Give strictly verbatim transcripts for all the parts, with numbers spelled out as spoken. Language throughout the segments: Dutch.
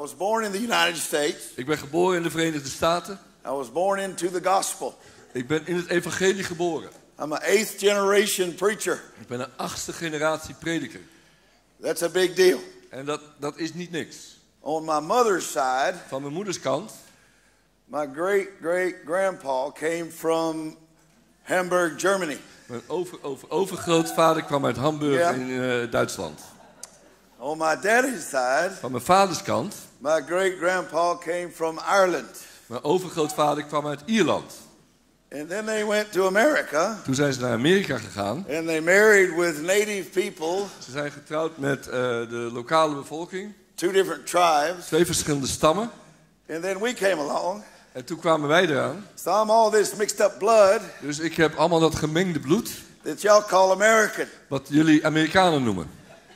was born in the United States. Ik ben geboren in de Verenigde Staten. I was born into the gospel. Ik ben in het evangelie geboren. I'm an eighth generation preacher. Ik ben een achtste generatie prediker. That's a big deal. En dat, dat is niet niks. On my mother's side, Van mijn moeders kant, my great-great-grandpa came from Hamburg, Germany. mijn over, over, overgrootvader kwam uit Hamburg Ja. in uh, Duitsland. On my daddy's side, Van mijn vaders kant, my great-grandpa came from Ireland. mijn overgrootvader kwam uit Ierland. And then they went to America. Toen zijn ze naar Amerika gegaan. And they married with native people. Ze zijn getrouwd met uh, de lokale bevolking. Two different tribes. Twee verschillende stammen. And then we came along. En toen kwamen wij eraan. So I'm all this mixed up blood. Dus ik heb allemaal dat gemengde bloed. That y'all call American. Wat jullie Amerikanen noemen.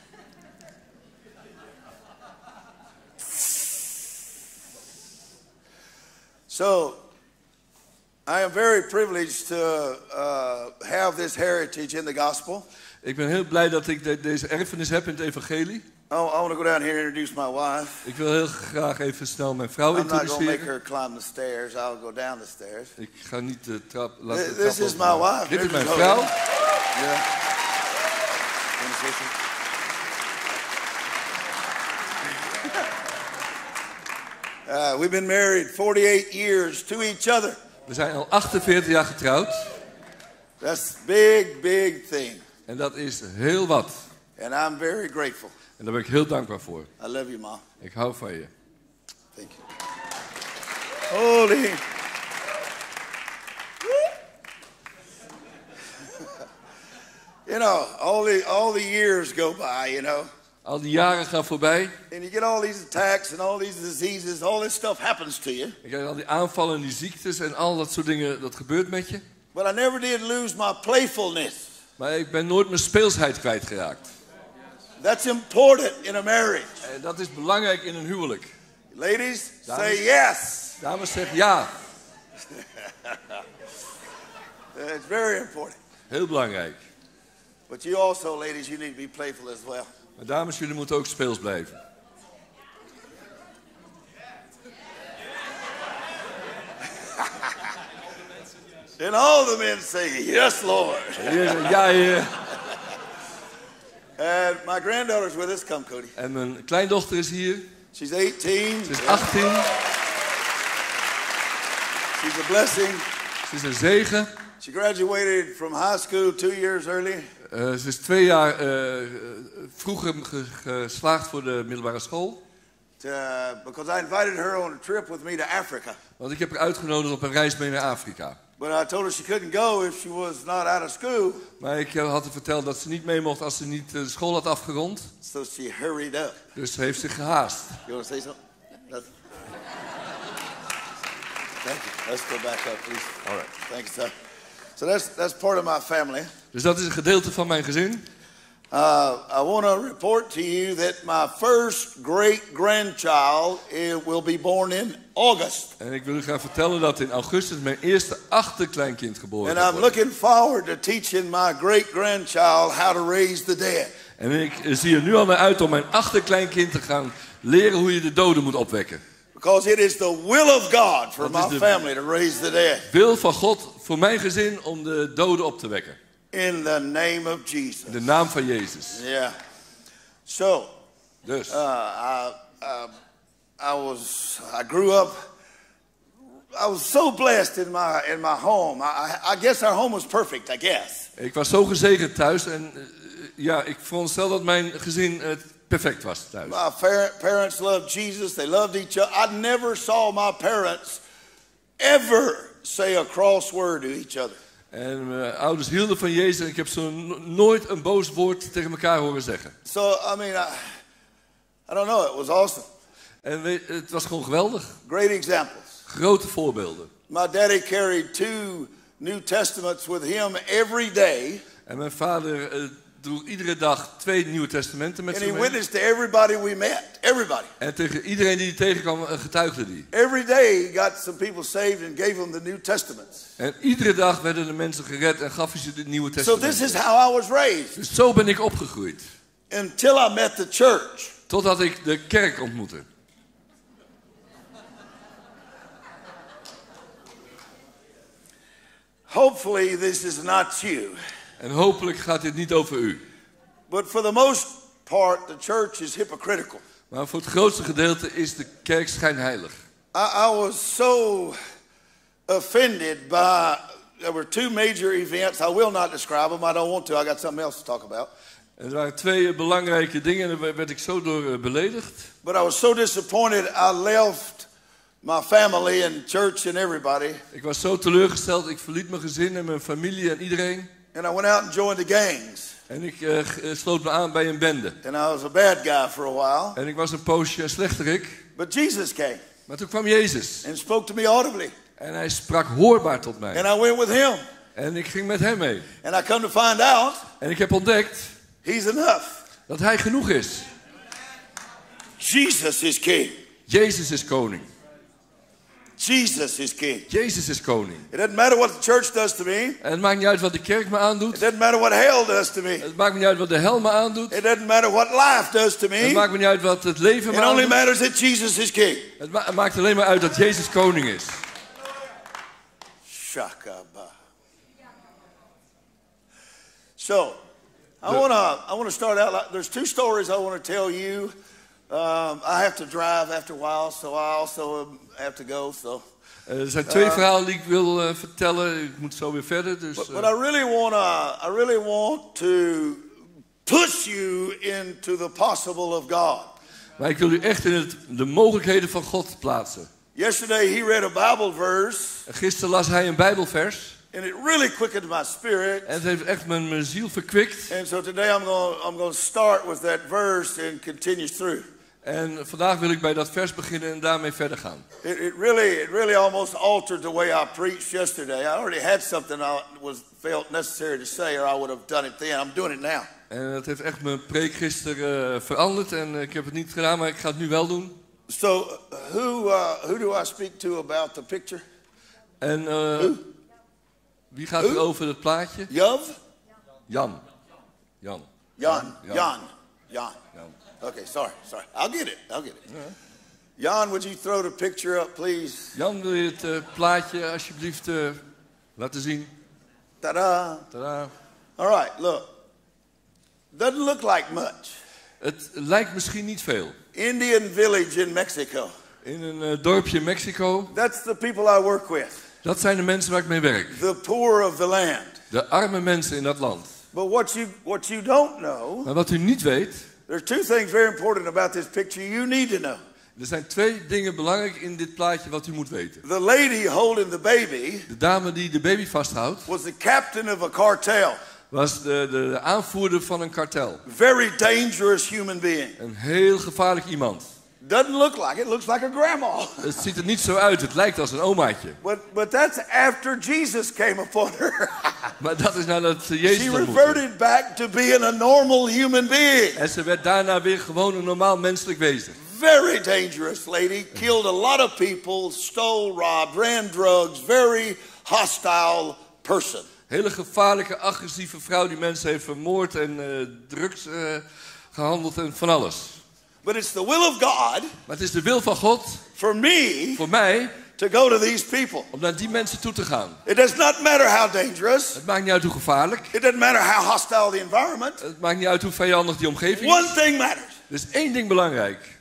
So, I am very privileged to uh, have this heritage in the gospel. Ik ben heel blij dat ik de, deze erfenis heb in het evangelie. Oh, I want to go down here and introduce my wife. Ik wil heel graag even snel mijn vrouw I'm not going to make introduceren. her climb the stairs. I'll go down the stairs. Ik ga niet de trap laten. Th- de This trap is my opgaan. wife. Dit is mijn Here's vrouw. Chloe. Yeah. Wanna say something? Uh, we've been married forty-eight years to each other. We zijn al achtenveertig jaar getrouwd. That's big, big thing. En dat is heel wat. And I'm very grateful. En daar ben ik heel dankbaar voor. I love you, Ma. Ik hou van je. Thank you. Holy. You know, all the all the years go by, you know. Al die jaren gaan voorbij. And you get all these attacks and all these diseases, all this stuff happens to you. Je krijgt al die aanvallen en die ziektes en al dat soort dingen, dat gebeurt met je. But I never did lose my playfulness. Maar ik ben nooit mijn speelsheid kwijtgeraakt. That's important in a marriage. En dat is belangrijk in een huwelijk. Ladies, Dames. say yes. Dames, zeg ja. It's very important. Heel belangrijk. But you also, ladies, you need to be playful as well. Maar dames, jullie moeten ook speels blijven. And all the men say, yes, Lord. Ja, heer. And my granddaughter's with us. Come, Cody. En mijn kleindochter is hier. She's eighteen. Ze is achttien. She's a blessing. Ze is een zegen. She graduated from high school two years early. Uh, ze is twee jaar uh, vroeger ge- geslaagd voor de middelbare school. To, because I invited her on a trip with me to Africa. Want ik heb haar uitgenodigd op een reis mee naar Afrika. But I told her she couldn't go if she was not out of school. Maar ik had haar verteld dat ze niet mee mocht als ze niet de school had afgerond. So she hurried up. Dus ze heeft zich gehaast. You want to say something? Nothing. Thank you. Let's go back up, please. All right. Thank you, sir. So that's that's part of my family. Dus dat is een gedeelte van mijn gezin. Uh, I want to report to you that my first great-grandchild uh, will be born in August. En ik wil u graag vertellen dat in augustus mijn eerste achterkleinkind geboren And gaat I'm worden. looking forward to teaching my great-grandchild how to raise the dead. En ik zie er nu al naar uit om mijn achterkleinkind te gaan leren hoe je de doden moet opwekken. Because it is the will of God for Dat is my de- family to raise the dead. Wil van God voor mijn gezin om de doden op te wekken. In the name of Jesus. In de naam van Jezus. Yeah. So, Dus, uh, I, uh, I was, I grew up, I was so blessed in my in my home. I, I guess our home was perfect, I guess. ik was zo gezegend thuis en uh, ja, ik veronderstel dat mijn gezin uh, perfect was thuis. My par- parents loved Jesus. They loved each other. I never saw my parents ever say a cross word to each other. En mijn ouders hielden van Jezus en ik heb ze no- nooit een boos woord tegen elkaar horen zeggen. So, I mean, I, I don't know. It was awesome. En we, het was gewoon geweldig. Great examples. Grote voorbeelden. My daddy carried two New Testaments with him every day. En mijn vader uh, droeg iedere dag twee Nieuwe Testamenten met And zich he mee. witnessed to everybody we met. Everybody. En tegen iedereen die hij tegenkwam uh, getuigde die. Every day he got some people saved and gave them the New Testaments. En iedere dag werden de mensen gered en gaf hij ze de Nieuwe So Testamenten. this is how I was raised. Dus zo ben ik opgegroeid. Until I met the church. Totdat ik de kerk ontmoette. Hopefully this is not you. En hopelijk gaat dit niet over u. But for the most part, the church is hypocritical. Maar voor het grootste gedeelte is de kerk schijnheilig. I, I was so offended by, there were two major events. I will not describe them. I don't want to. I got something else to talk about. En er waren twee belangrijke dingen en daar werd ik zo door beledigd. But I was so disappointed. I left my family and church and everybody. Ik was zo teleurgesteld. Ik verliet mijn gezin en mijn familie en iedereen. And I went out and joined the gangs. En ik uh, sloot me aan bij een bende. And I was a bad guy for a while. En ik was een poosje een slechterik. But Jesus came. Maar toen kwam Jezus. And spoke to me audibly. En hij sprak hoorbaar tot mij. And I went with him. En ik ging met hem mee. And I come to find out. En ik heb ontdekt. He's enough. Dat hij genoeg is. Jesus is king. Jezus is koning. Jesus is king. Jezus is koning. It doesn't matter what the church does to me. En het maakt niet uit wat de kerk me aandoet. It doesn't matter what hell does to me. Het maakt niet uit wat de hel me aandoet. It doesn't matter what life does to me. Het maakt me niet uit wat het leven me It only aandoet. matters that Jesus is king. Het, ma- het maakt alleen maar uit dat Jezus koning is. Shakaba. So, I want to I want to start out. Like, there's two stories I want to tell you. Um, I have to drive after a while, so I also have to go. So. Uh, er zijn twee uh, verhalen die ik wil uh, vertellen. Ik moet zo weer verder. Dus, but, uh, but I really want to. I really want to push you into the possible of God. Maar ik wil u echt in het, de mogelijkheden van God plaatsen. Yesterday he read a Bible verse. Gisteren las hij een Bijbelvers. And it really quickened my spirit. En het heeft echt mijn, mijn ziel verkwikt. And so today I'm going I'm going to start with that verse and continue through. En vandaag wil ik bij dat vers beginnen en daarmee verder gaan. It, it really it really almost altered the way I preached yesterday. I already had something I was felt necessary to say, or I would have done it then. I'm doing it now. En het heeft echt mijn preek gisteren uh, veranderd en uh, ik heb het niet gedaan, maar ik ga het nu wel doen. So who uh, who do I speak to about the picture? En uh, wie gaat er over het plaatje? Yav? Jan. Jan. Jan. Jan. Jan. Jan. Okay, sorry, sorry. I'll get it. I'll get it. Yeah. Jan, would you throw the picture up, please? Jan, wil je het uh, plaatje alsjeblieft uh, laten zien? Ta-da. Ta-da. All right, look. Doesn't look like much. Het lijkt misschien niet veel. Indian village in Mexico. In een uh, dorpje in Mexico. That's the people I work with. Dat zijn de mensen waar ik mee werk. The poor of the land. De arme mensen in dat land. But what you what you don't know. Maar wat u niet weet. There are two things very important about this picture you need to know. Er zijn twee dingen belangrijk in dit plaatje wat u moet weten. The lady holding the baby. De dame die de baby vasthoudt. Was the captain of a cartel. Was de, de, de aanvoerder van een kartel. Very dangerous human being. Een heel gevaarlijk iemand. Doesn't look like it. Looks like a grandma. Het ziet er niet zo uit. Het lijkt als een omaatje. But but that's after Jesus came upon her. Maar dat is nadat Jezus She ontmoette. reverted back to being a normal human being. En ze werd daarna weer gewoon een normaal menselijk wezen. Very dangerous lady. Killed a lot of people. Stole, robbed, ran drugs. Very hostile person. Hele gevaarlijke, agressieve vrouw die mensen heeft vermoord en uh, drugs uh, gehandeld en van alles. But it's the will of God. Maar het is de wil van God. For me. Voor mij. To go to these people. Om naar die mensen toe te gaan. It does not matter how dangerous. Het maakt niet uit hoe gevaarlijk. It doesn't matter how hostile the environment. Het maakt niet uit hoe vijandig die omgeving One is. thing matters. Er is één ding belangrijk.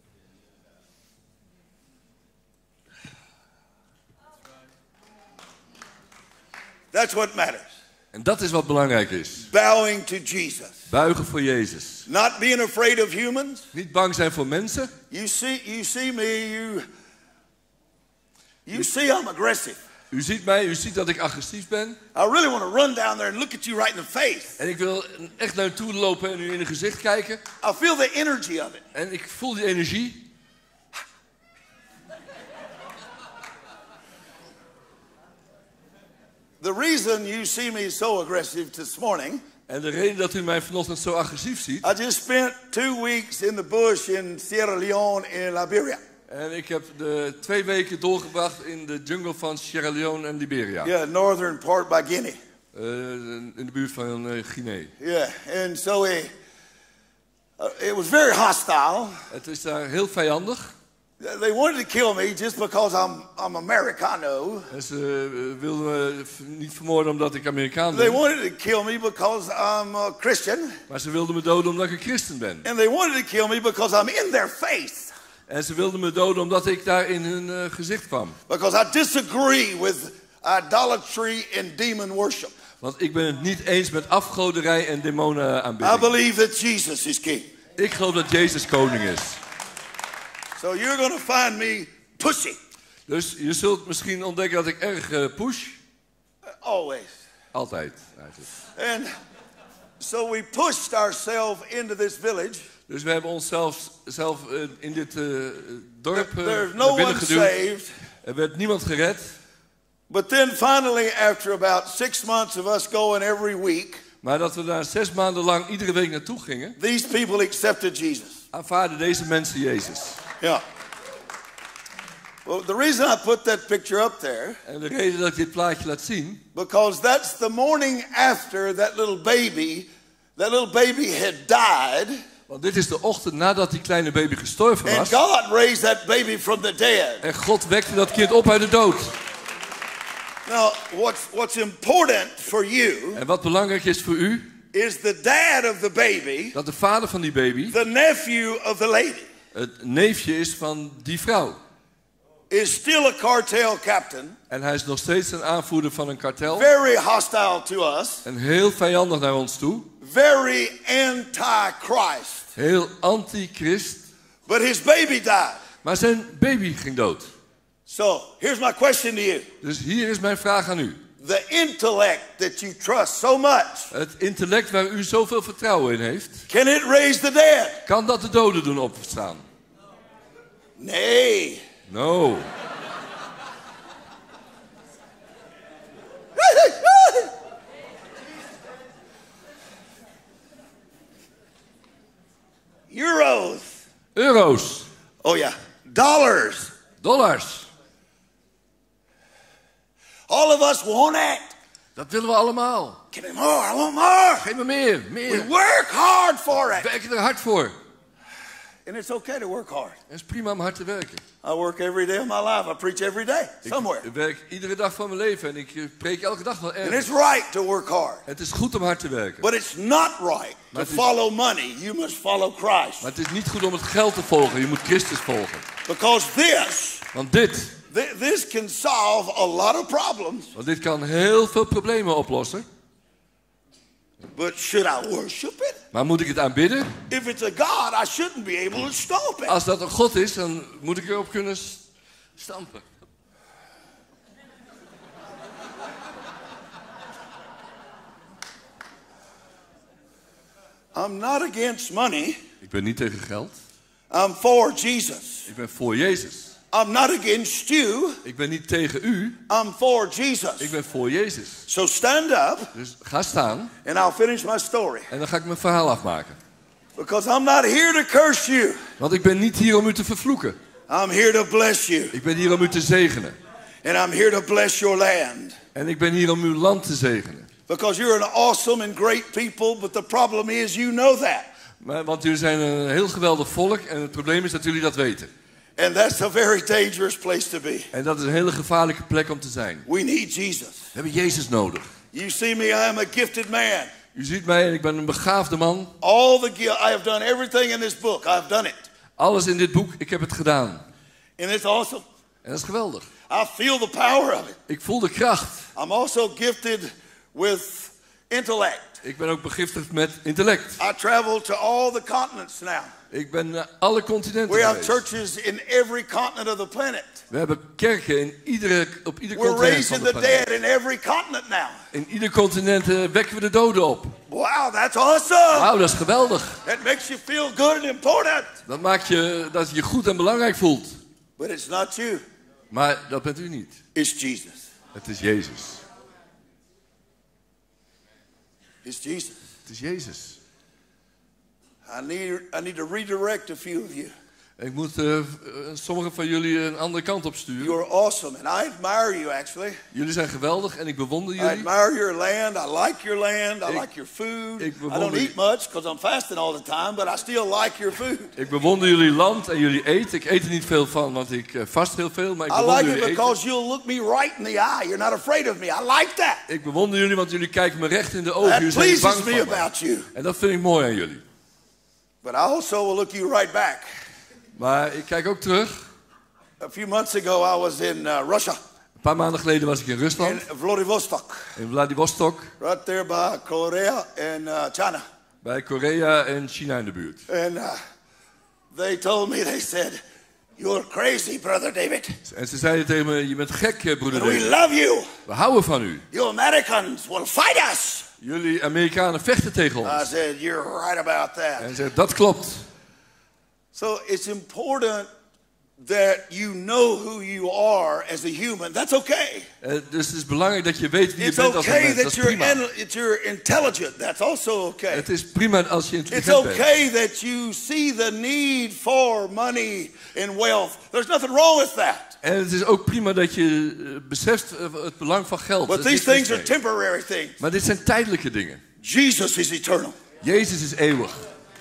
That's what matters. En dat is wat belangrijk is. Bowing to Jesus. Buigen voor Jezus. Not being afraid of humans. Niet bang zijn voor mensen. You see, you see me, you, you see I'm aggressive. U ziet mij, u ziet dat ik agressief ben. I really want to run down there and look at you right in the face. En ik wil echt naar u toe lopen en u in het gezicht kijken. I feel the energy of it. En ik voel die energie. The reason you see me so aggressive this morning. En de reden dat u mij vanochtend zo agressief ziet. I just spent two weeks in the bush in Sierra Leone in Liberia. En ik heb de twee weken doorgebracht in de jungle van Sierra Leone en Liberia. Yeah, northern part by Guinea. Uh, in de buurt van uh, Guinea. Yeah, and so it, uh, it was very hostile. Het is daar heel vijandig. They wanted to kill me just because I'm, I'm Americano. En ze uh, wilden me niet vermoorden omdat ik Amerikaan ben. They wanted to kill me because I'm a Christian. Maar ze wilden me doden omdat ik een christen ben. And they wanted to kill me because I'm in their faith. En ze wilden me doden omdat ik daar in hun uh, gezicht kwam. Because I disagree with idolatry and demon worship. Want ik ben het niet eens met afgoderij en demonenaanbidding. I believe that Jesus is king. Ik geloof dat Jezus koning is. So you're going to find me pushing. Dus je zult misschien ontdekken dat ik erg uh, push. Always. Altijd, eigenlijk. And so we pushed ourselves into this village. Dus we hebben onszelf zelf uh, in dit uh, dorp uh, There's naar no binnen one geduwd. saved. Er werd niemand gered. But then finally, after about six months of us going every week, Maar dat we daar zes maanden lang iedere week naartoe gingen, these people accepted Jesus. aanvaarden deze mensen Jezus. Yeah. Well, the reason I put that picture up there, En de reden dat ik dit plaatje laat zien, because that's the morning after that little baby, that little baby had died, want dit is de ochtend nadat die kleine baby gestorven and was. God raised that baby from the dead. En God wekte dat kind op uit de dood. Now, what's, what's important for you En wat belangrijk is voor u, is the dad of the baby, dat de vader van die baby the nephew of the lady, het neefje is van die vrouw. is still a cartel captain, En hij is nog steeds een aanvoerder van een kartel. very hostile to us, En heel vijandig naar ons toe. very anti-Christ. Heel anti-christ. But his baby died. Maar zijn baby ging dood. So, here's my question to you. Dus hier is mijn vraag aan u. The intellect that you trust so much, Het intellect waar u zoveel vertrouwen in heeft, can it raise the dead? kan dat de doden doen opstaan? Nee. No. Euros. Euro's. Oh yeah. Dollars. Dollars. All of us want it. Dat willen we allemaal. Give me more. I want more. Geef me meer, We meer. work hard for it. Werk er hard voor. And it's okay to work hard. Het is prima om hard te werken. I work every day of my life. I preach every day, somewhere. Ik werk iedere dag van mijn leven en ik eh, preek elke dag wel And ergens. it's right to work hard. Het is goed om hard te werken. But it's not right to Maar het is- follow money. You must follow Christ. Maar het is niet goed om het geld te volgen. Je moet Christus volgen. Because this, Want dit, th- this can solve a lot of problems. want dit kan heel veel problemen oplossen. But should I worship it? Maar moet ik het aanbidden? If it's a God, I shouldn't be able to stomp it. Als dat een God is, dan moet ik erop kunnen s- stampen. I'm not against money. Ik ben niet tegen geld. I'm for Jesus. Ik ben voor Jezus. I'm not against you. Ik ben niet tegen u. I'm for Jesus. Ik ben voor Jezus. So stand up Dus ga staan and I'll finish my story. en dan ga ik mijn verhaal afmaken. Because I'm not here to curse you. Want ik ben niet hier om u te vervloeken. I'm here to bless you. Ik ben hier om u te zegenen. And I'm here to bless your land. En ik ben hier om uw land te zegenen. Because you're an awesome and great people, but the problem is you know that. Maar, want jullie zijn een heel geweldig volk en het probleem is dat jullie dat weten. And that's a very dangerous place to be. En dat is een hele gevaarlijke plek om te zijn. We need Jesus. We hebben Jezus nodig. You see me, I am a gifted man. U ziet mij en ik ben een begaafde man. All the gi- I have done everything in this book. I've done it. Alles in dit boek, ik heb het gedaan. And it's awesome. En dat is geweldig. I feel the power of it. Ik voel de kracht. I'm also gifted with intellect. Ik ben ook begiftigd met intellect. I travel to all the continents now. Ik ben naar alle continenten We have geweest. churches in every continent of the planet. We hebben kerken in iedere, op ieder We're continent van raising de the planeet. dead in every continent now. In ieder continent uh, wekken we de doden op. Wow, that's awesome. Wauw, dat is geweldig. That makes you feel good and important. Dat maakt je dat je je goed en belangrijk voelt. But it's not you. Maar dat bent u niet. It's Jesus. Het is Jezus. It's Jesus. Het is Jezus. I need, I need to redirect a few of you. Ik moet uh, sommigen van jullie een andere kant op sturen. You're awesome, and I admire you, actually. Jullie zijn geweldig en ik bewonder I jullie. admire your land. I like your land. I Ik- like your food. ik I don't bewonder- eat much because I'm fasting all the time, but I still like your food. Ik bewonder jullie land en jullie eten. Ik eet er niet veel van, want ik uh, vast heel veel. Maar ik I bewonder like it jullie eten. because you'll look me right in the eye. You're not afraid of me. I like that. Ik bewonder jullie, want jullie kijken me recht in de ogen. That Jullie zijn niet pleases bang me van me. about you. En dat vind ik mooi aan jullie. But I also will look you right back. Maar ik kijk ook terug. A few months ago, I was in uh, Russia, Een paar maanden geleden was ik in in Rusland, Vladivostok, in Vladivostok, right there by Korea and uh, China. bij Korea en China in de buurt. And uh, they told me, they said, "You're crazy, brother David. En ze zeiden tegen me, je bent gek, eh, broeder And we David. love you. We houden van u. You Americans will fight us." Jullie Amerikanen vechten tegen I ons. said, "You're right about that." En ze zeiden, dat klopt. So it's important that you know who you are as a human. That's okay. Eh, dus het is belangrijk dat je weet wie je It's bent als een okay mens. Dat that is you're, prima. in, that you're intelligent. That's also okay. Het is prima als je It's intelligent bent. okay that you see the need for money and wealth. There's nothing wrong with that. En het is ook prima dat je eh, beseft eh, het belang van geld. But Er is these niks things are mis mee. temporary things. Maar dit zijn tijdelijke dingen. Jesus is eternal. Jezus is eeuwig.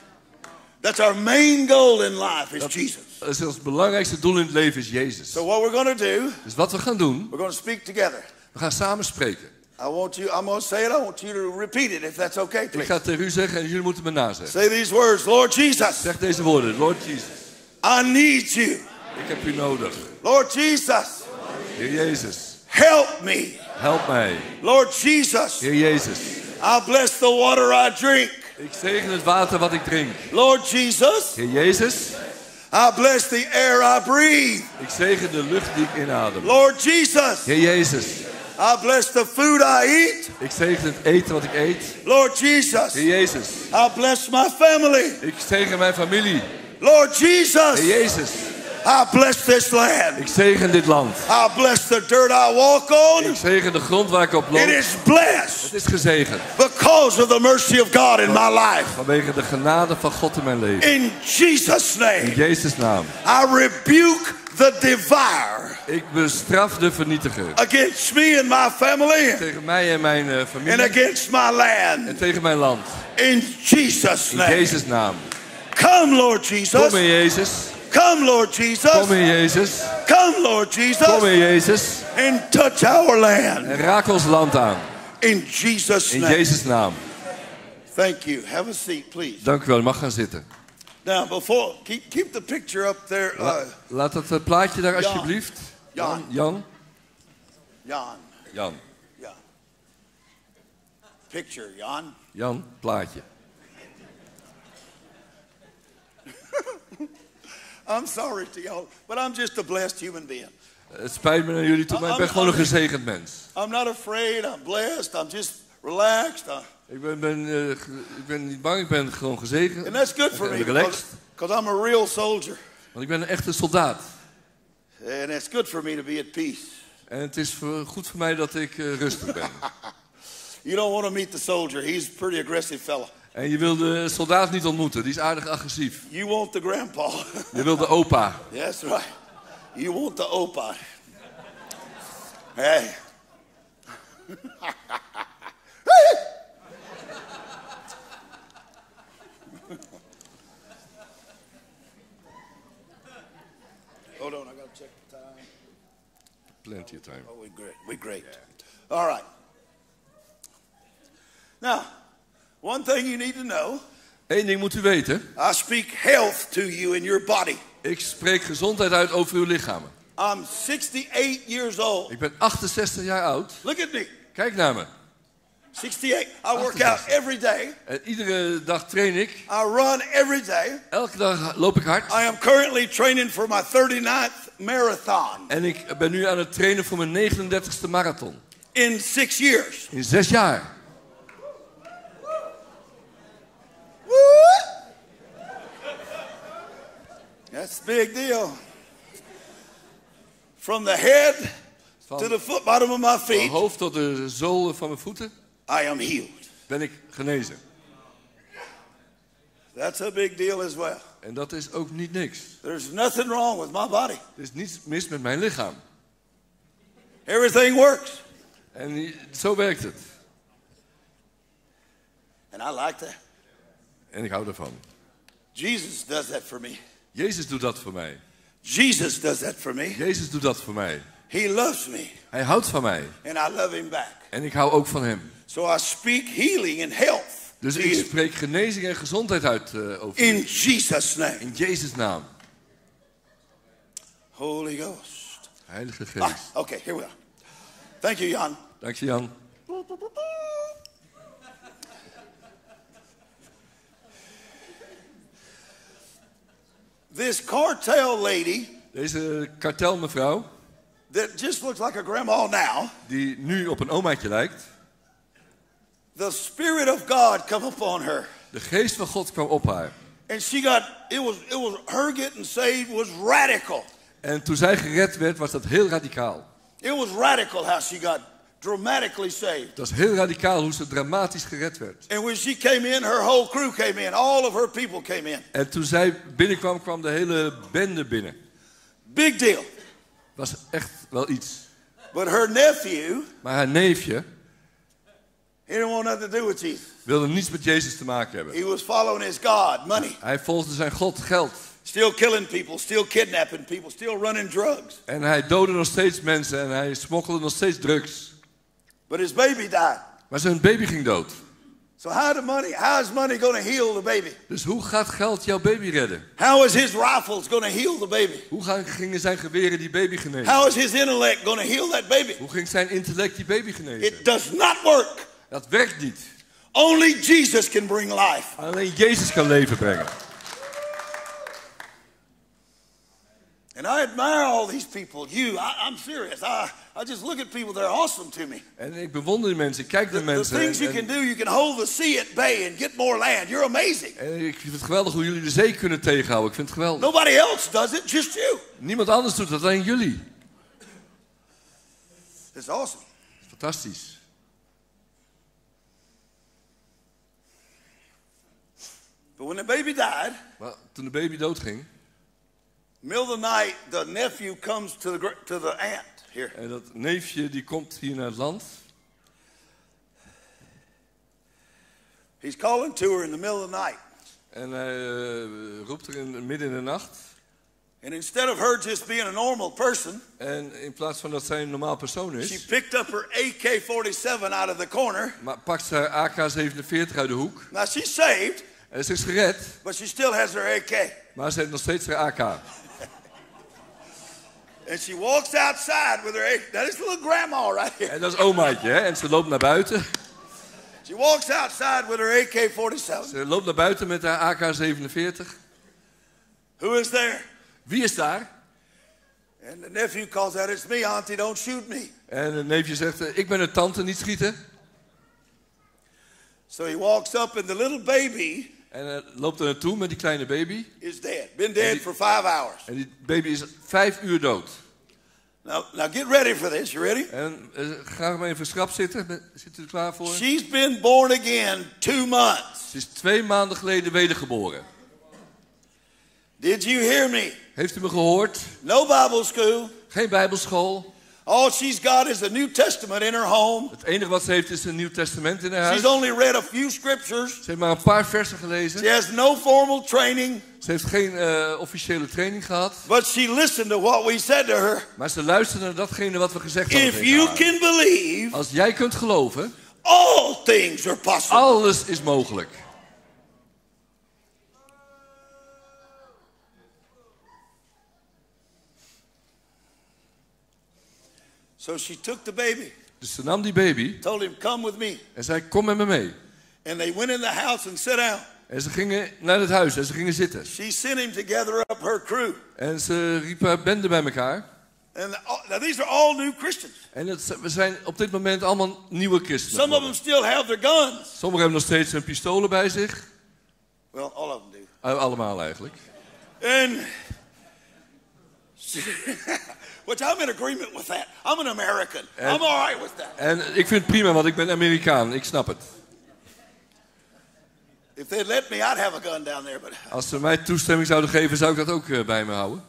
That's our main goal in life is Jesus. Dat is ons belangrijkste doel in het leven is Jezus. So what we're going to do, Dus wat we gaan doen, we're going to speak together. we gaan samen spreken. I want you, I'm going to say it. I want you to repeat it if that's okay, Ik please. ga het tegen u zeggen en jullie moeten me nazeggen. Say these words. Lord Jesus, Zeg deze woorden. Lord Jesus, I need you. ik heb u nodig. Lord Jesus, Heer Jezus, help me. help mij. Lord Jesus, Heer Jezus, I bless the water I drink. ik zegen het water wat ik drink. Lord Jesus, Heer Jezus, I bless the air I breathe. ik zegen de lucht die ik inadem. Lord Jesus, Heer Jezus, I bless the food I eat. ik zegen het eten wat ik eet. Lord Jesus, Heer Jezus, I bless my family. ik zegen mijn familie. Lord Jesus, Heer Jezus, I bless this land. ik zegen dit land. I bless the dirt I walk on. Ik zegen de grond waar ik op loop. It is blessed Het is gezegend. because of the mercy of God in my life. Vanwege de genade van God in mijn leven. In Jesus' In name, Jezus' naam. I rebuke the devourer Ik bestraf de vernietiger. against me and my family Tegen mij en mijn uh, and familie. against my En land. tegen mijn land. In Jesus' In name. Jezus' naam. Come, Lord Kom Jesus. in Jezus. Come, Lord Jesus. Kom in Jezus. Come, Lord Kom Jesus. in Jezus. And touch our land. En raak ons land aan. In Jesus' In name. Jezus' naam. Thank you. Have a seat, please. Dank u wel. U mag gaan zitten. Now, before, keep, keep the picture up there. Uh, La- laat het uh, plaatje daar alsjeblieft. Jan. Jan. Jan. Jan. Jan. Picture, Jan. Jan, plaatje. I'm sorry to y'all, but I'm just a blessed human being. Het spijt me naar jullie toe, maar ik ben gewoon een gezegend mens. I'm not afraid. I'm blessed. I'm just relaxed. Uh, Ik ben, ben, uh, ge- ik ben niet bang, ik ben gewoon gezegend. and that's good for En me relaxed. because I'm a real soldier. Want ik ben een echte soldaat. And it's good for me to be at peace. En het is voor- goed voor mij dat ik uh, rustig ben. You don't want to meet the soldier. He's a pretty aggressive fella. En je wil de soldaat niet ontmoeten, die is aardig agressief. You want the grandpa. Je wil de opa. That's right. You want the opa. Hey. Hold on, I gotta check the time. Plenty of time. Oh, we're great. We're great. All right. Now, one thing you need to know, Eén ding moet u weten. I speak health to you in your body. Ik spreek gezondheid uit over uw lichamen. I'm sixty-eight years old. Ik ben achtenzestig jaar oud. Look at me. Kijk naar me. sixty-eight. I work out every day. En iedere dag train ik. I run every day. Elke dag loop ik hard. I am currently training for my thirty-ninth marathon En ik ben nu aan het trainen voor mijn negenendertigste marathon. in six years. In zes jaar. What? That's a big deal. From the head to Van the foot bottom of my mijn feet, hoofd tot de zolen van mijn voeten I am healed. ben ik genezen. That's a big deal as well. En dat is ook niet niks. There's nothing wrong with my body. Er is niets mis met mijn lichaam. Everything works. En die- zo werkt het. And I like that. En ik hou ervan. Jesus does that for me. Jezus doet dat voor mij. Jesus does that for me. Jezus doet dat voor mij. He loves me. Hij houdt van mij. And I love him back. En ik hou ook van hem. So I speak healing and health. Dus to ik you. spreek genezing en gezondheid uit uh, over In u. Jesus' name. In Jezus' naam. Holy Ghost. Heilige Ah, Geest. okay, here we are. Thank you, Jan. Dank je, Jan. This cartel lady Deze kartelmevrouw, that just looks like a grandma now, die nu op een omaatje lijkt. the Spirit of God come upon her. De geest van God kwam op haar. And she got, it was, it was her getting saved was radical. En toen zij gered werd, was dat heel radicaal. It was radical how she got dramatically saved. Het was heel radicaal hoe ze dramatisch gered werd. And when she came in, her whole crew came in. All of her people came in. En toen zij binnenkwam, kwam de hele bende binnen. Big deal. Was echt wel iets. But her nephew, Maar haar neefje he didn't want nothing to do with Jesus. wilde niets met Jezus te maken hebben. He was following his God, money. Hij volgde zijn God, geld. Still killing people, still kidnapping people, still running drugs. En hij doodde nog steeds mensen en hij smokkelde nog steeds drugs. But his baby died. Maar zijn baby ging dood. So how the money, how is money going to heal the baby? Dus hoe gaat geld jouw baby redden? How is his rifles going to heal the baby? Hoe gaan, gingen zijn geweren die baby genezen? How is his intellect going to heal that baby? Hoe ging zijn intellect die baby genezen? It does not work. Dat werkt niet. Only Jesus can bring life. Alleen Jezus kan leven brengen. And I admire all these people. You, I, I'm serious. I, I just look at people, they're awesome to me. En ik bewonder die mensen, ik kijk naar The, the mensen. things you En, can do, you can hold the sea at bay and get more land. You're amazing. en ik vind het geweldig hoe jullie de zee kunnen tegenhouden. Ik vind het geweldig. Nobody else does it, just you. Niemand anders doet dat, alleen jullie. It's awesome. Fantastisch. But when the baby died, Maar toen de baby doodging, middle of the night, the nephew comes to the, gr- to the aunt here. en dat neefje die komt hier naar het land. He's calling to her in the middle of the night. En hij uh, roept er in, midden in de nacht. And instead of her just being a normal person, En in plaats van dat zij een normaal persoon she is, picked up her A K forty-seven out of the corner. maar pakt ze haar A K zevenenveertig uit de hoek. Now she's saved, En ze is gered, but she still has her A K. maar ze heeft nog steeds haar A K. And she walks outside with her A K. That is little grandma right here. En dat is omaatje, hè? En ze loopt naar buiten. She walks outside with her A K forty-seven. Ze loopt naar buiten met haar A K zevenenveertig. Who is there? Wie is daar? And the nephew calls out, "It's me, auntie, don't shoot me." En het neefje zegt, eh, ik ben een tante, niet schieten. So he walks up and the little baby En hij loopt er naartoe met die kleine baby. is dead. Been dead die- for five hours. En die baby is vijf uur dood. Now, now get ready for this. You ready? En uh, ga maar even schrap zitten. Ben- Zit u er klaar voor? She's been born again two months. Ze is twee maanden geleden wedergeboren. Did you hear me? Heeft u me gehoord? No Bible school. Geen bijbelschool. All she's got is the New Testament in her home. Het enige wat ze heeft is een Nieuw Testament in haar huis. She's only read a few scriptures. Ze heeft maar een paar versen She gelezen. has no formal training, Ze heeft geen uh, officiële training gehad. but she listened to what we said to her. Maar ze luisterde naar datgene wat we gezegd hadden If tegen you haar. can believe, Als jij kunt geloven, all things are possible. alles is mogelijk. So she took the baby, Dus ze nam die baby told him, "Come with me." en zei, kom met me mee. And they went in the house and sat down. En ze gingen naar het huis en ze gingen zitten. She sent him to gather up her crew. En ze riep haar bende bij elkaar. And the, now these are all new Christians. En het, we zijn op dit moment allemaal nieuwe christenen. Some of them still have their guns. Sommigen hebben nog steeds hun pistolen bij zich. Well, all of them do. Uh, allemaal eigenlijk. And which I'm in agreement with that. I'm an American. And- I'm all right with that. En ik vind het prima, want ik ben Amerikaan. Ik snap het. If they'd let me, I'd have a gun down there. But Als ze mij toestemming zouden geven, zou ik dat ook uh, bij me houden.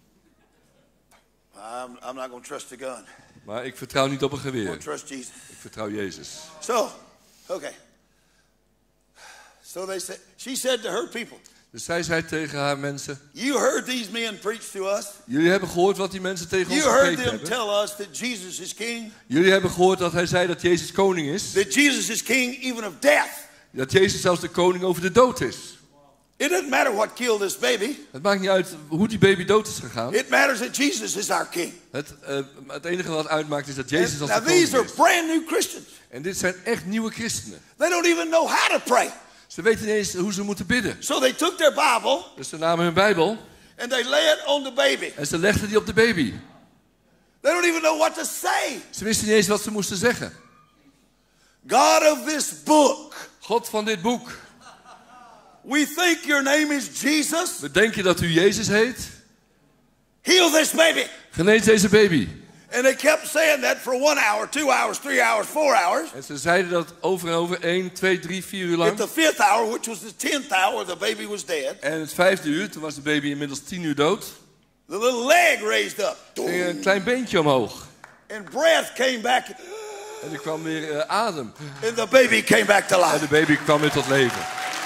I'm, I'm not going to trust a gun. Maar ik vertrouw niet op een I'm geweer. going to trust Jesus. Ik vertrouw Jezus. So, okay. So they said, she said to her people, Dus zij zei tegen haar mensen: you heard these men preach to us. jullie hebben gehoord wat die mensen tegen ons You heard gepreekt them hebben. tell us that Jesus is king. Jullie hebben gehoord dat hij zei dat Jezus koning is. That Jesus is king even of death. Dat Jezus zelfs de koning over de dood is. It doesn't matter what killed this baby. Het maakt niet uit hoe die baby dood is gegaan. It matters that Jesus is our king. Het, uh, het enige wat uitmaakt is dat Jezus als de Now koning these are is. brand new Christians. En dit zijn echt nieuwe christenen. They don't even know how to pray. Ze weten niet eens hoe ze moeten bidden. So they took their Bible Dus ze namen hun Bijbel and they lay it on the baby. en ze legden die op de baby. They don't even know what to say. Ze wisten niet eens wat ze moesten zeggen. God of this book, God van dit boek, we think your name is Jesus. we denken dat u Jezus heet. Heal this baby. Genees deze baby. And they kept saying that for one hour, two hours, three hours, four hours. En ze zeiden dat over en over één, twee, drie, vier uur At lang. the fifth hour, which was the tenth hour, the baby was dead. En het vijfde uur, toen was de baby inmiddels tien uur dood. The little leg raised up. Ging een klein beentje omhoog. And breath came back. En er kwam weer uh, adem. And the baby came back to En life. de baby kwam weer tot leven.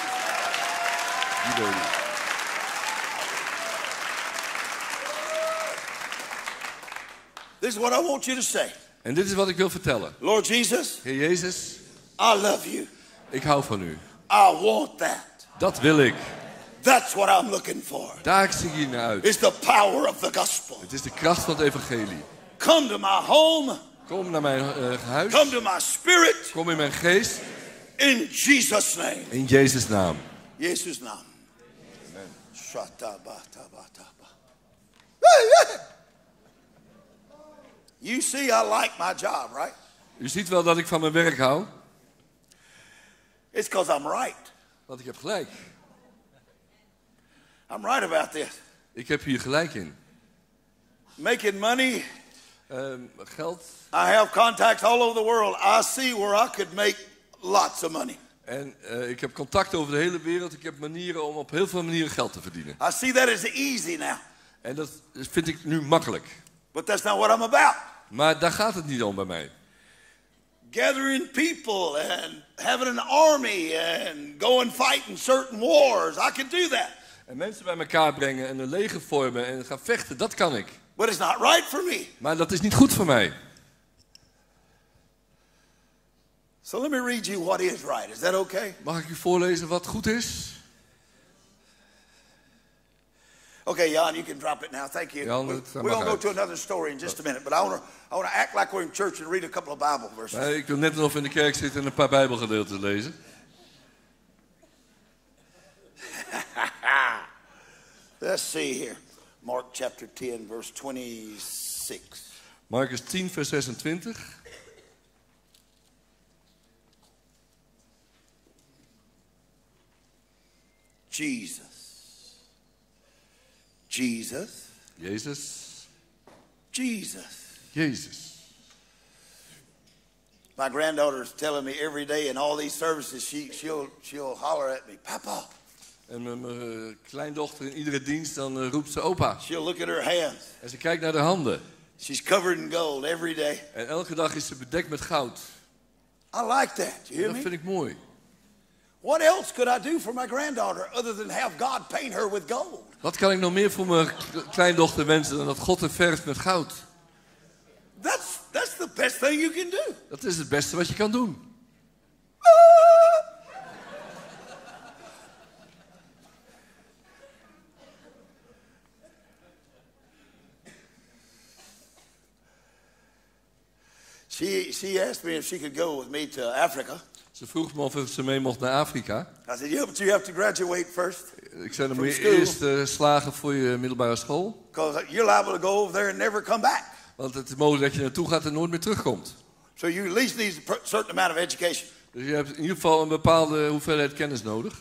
Die baby. This is what I want you to say. En dit is wat ik wil vertellen. Lord Jesus, Heer Jezus, I love you. ik hou van u. I want that. Dat wil ik. That's what I'm looking for. Daar zie ik hier naar uit. It's the power of the gospel. Het is de kracht van het evangelie. Come to my home. Kom naar mijn uh, huis. Come to my spirit. Kom in mijn geest. In Jesus' name. In Jezus' naam. Jezus' naam. Amen. You see, I like my job, right? U ziet wel dat ik van mijn werk hou. It's because I'm right. Want ik heb gelijk. I'm right about this. Ik heb hier gelijk in. Making money. Um, geld. I have contacts all over the world. I see where I could make lots of money. En uh, ik heb contacten over de hele wereld. Ik heb manieren om op heel veel manieren geld te verdienen. I see that as easy now. En dat vind ik nu makkelijk. But that's not what I'm about. Maar daar gaat het niet om bij mij. Gathering people and having an army and go and fight in certain wars. I can do that. En mensen bij elkaar brengen en een leger vormen en gaan vechten, dat kan ik. But it's not right for me. Maar dat is niet goed voor mij. So let me read you what is right. Is that okay? Mag ik u voorlezen wat goed is? Okay, Jan, you can drop it now. Thank you. Jan, we, het we're mag going to go uit. to another story in just a minute. But I want to I want to act like we're in church and read a couple of Bible verses. Nee, ik wil net alsof we in de kerk zitten en een paar Bijbelgedeelten lezen. Let's see here. Mark chapter ten, verse twenty-six. Markus tien, vers zesentwintig. Jesus. Jesus. Jezus. Jesus. Jezus. My granddaughter's telling me every day in all these services, she, she'll, she'll holler at me, Papa. En met mijn uh, kleindochter in iedere dienst, dan uh, roept ze opa. She'll look at her hands. En ze kijkt naar de handen. She's covered in gold every day. En elke dag is ze bedekt met goud. I like that. You En hear dat me? vind ik mooi. What else could I do for my granddaughter other than have God paint her with gold? Wat kan ik nog meer voor mijn kleindochter wensen dan dat God haar verft met goud? That's, that's the best thing you can do. Dat is het beste wat je kan doen. She, she asked me if she could go with me to Africa. Ze vroeg me of ze mee mocht naar Afrika. I said, yeah, but you have to graduate first. Ik zei, dan From moet je school. eerst uh, slagen voor je middelbare school. Because you're liable to go over there and never come back. Want het is mogelijk dat je naartoe gaat en nooit meer terugkomt. So you at least need a per- certain amount of education. Dus je hebt in ieder geval een bepaalde hoeveelheid kennis nodig.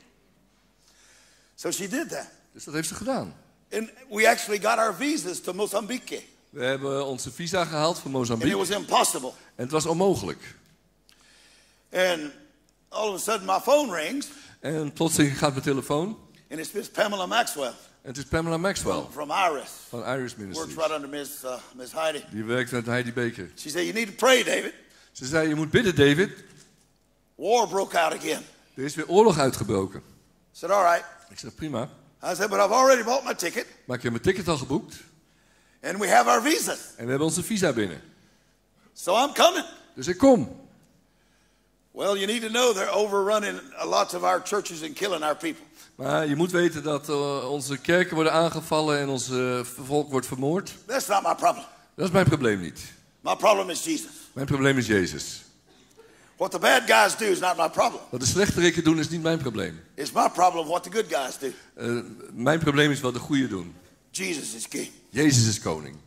So she did that. Dus dat heeft ze gedaan. And we actually got our visas to Mozambique. We hebben onze visa gehaald voor And it Mozambique. was impossible. En het was onmogelijk. And all of a sudden my phone rings. En plotseling gaat mijn telefoon. And it's Miss Pamela Maxwell. En het is Pamela Maxwell. From Iris. Van Iris Works Ministries. right under Miss, uh, Miss Heidi. Die werkt met Heidi Baker. She said, you need to pray, David. Ze zei, je moet bidden, David. War broke out again. Er is weer oorlog uitgebroken. I said, all right. Ik zeg, prima. I said, but I've already bought my ticket. Maar ik heb mijn ticket al geboekt. And we have our visas. En we hebben onze visa binnen. So I'm coming. Dus ik kom. Well, you need to know they're overrunning lots of our churches and killing our people. Maar je moet weten dat uh, onze kerken worden aangevallen en ons uh, volk wordt vermoord. That's not my problem. Dat is mijn probleem niet. My problem is Jesus. Mijn probleem is Jezus. What the bad guys do is not my problem. Wat de slechteriken doen is niet mijn probleem. It's my problem what the good guys do. Uh, mijn probleem is wat de goeie doen. Jesus is king. Jezus is koning.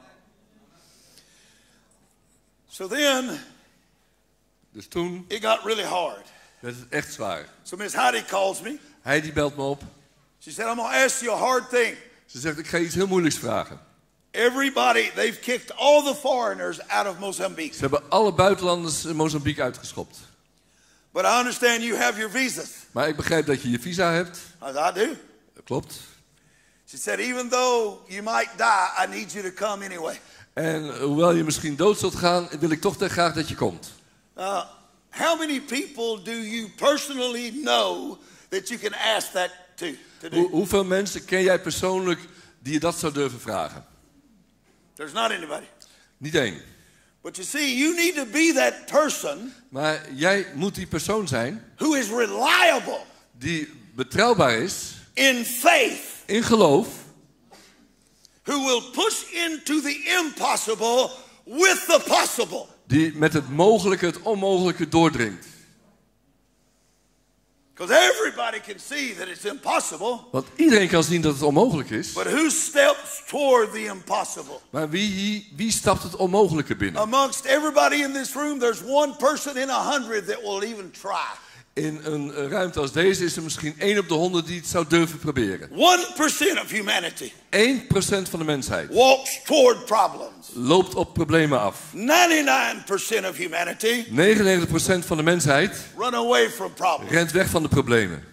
So then, Dus toen it got really hard. werd het echt zwaar. So Miss Heidi calls me. Heidi belt me op. She said, I'm going to ask you a hard thing. Ze zegt, ik ga je iets heel moeilijks vragen. Everybody, they've kicked all the foreigners out of Mozambique. Ze hebben alle buitenlanders in Mozambique uitgeschopt. But I understand you have your visas. Maar ik begrijp dat je je visa hebt. I said, I do. Dat klopt. She said, even though you might die, I need you to come anyway. En hoewel je misschien dood zult gaan, wil ik toch graag dat je komt. Uh, how many people do you personally know that you can ask that to? to do? Hoe, hoeveel mensen ken jij persoonlijk die je dat zou durven vragen? There's not anybody. Niet één. But you see, you need to be that person Maar jij moet die persoon zijn who is reliable die betrouwbaar is in faith, in geloof, who will push into the impossible with the possible. die met het mogelijke het onmogelijke doordringt. Because everybody can see that it's impossible. Want iedereen kan zien dat het onmogelijk is. But who steps toward the impossible? Maar wie, wie stapt het onmogelijke binnen? Amongst everybody in this room, there's one person in a hundred that will even try. In een ruimte als deze is er misschien één op de honderd die het zou durven proberen. One percent of humanity één procent van de mensheid walks toward problems. loopt op problemen af. ninety-nine percent of humanity negenennegentig procent van de mensheid run away from problems. rent weg van de problemen.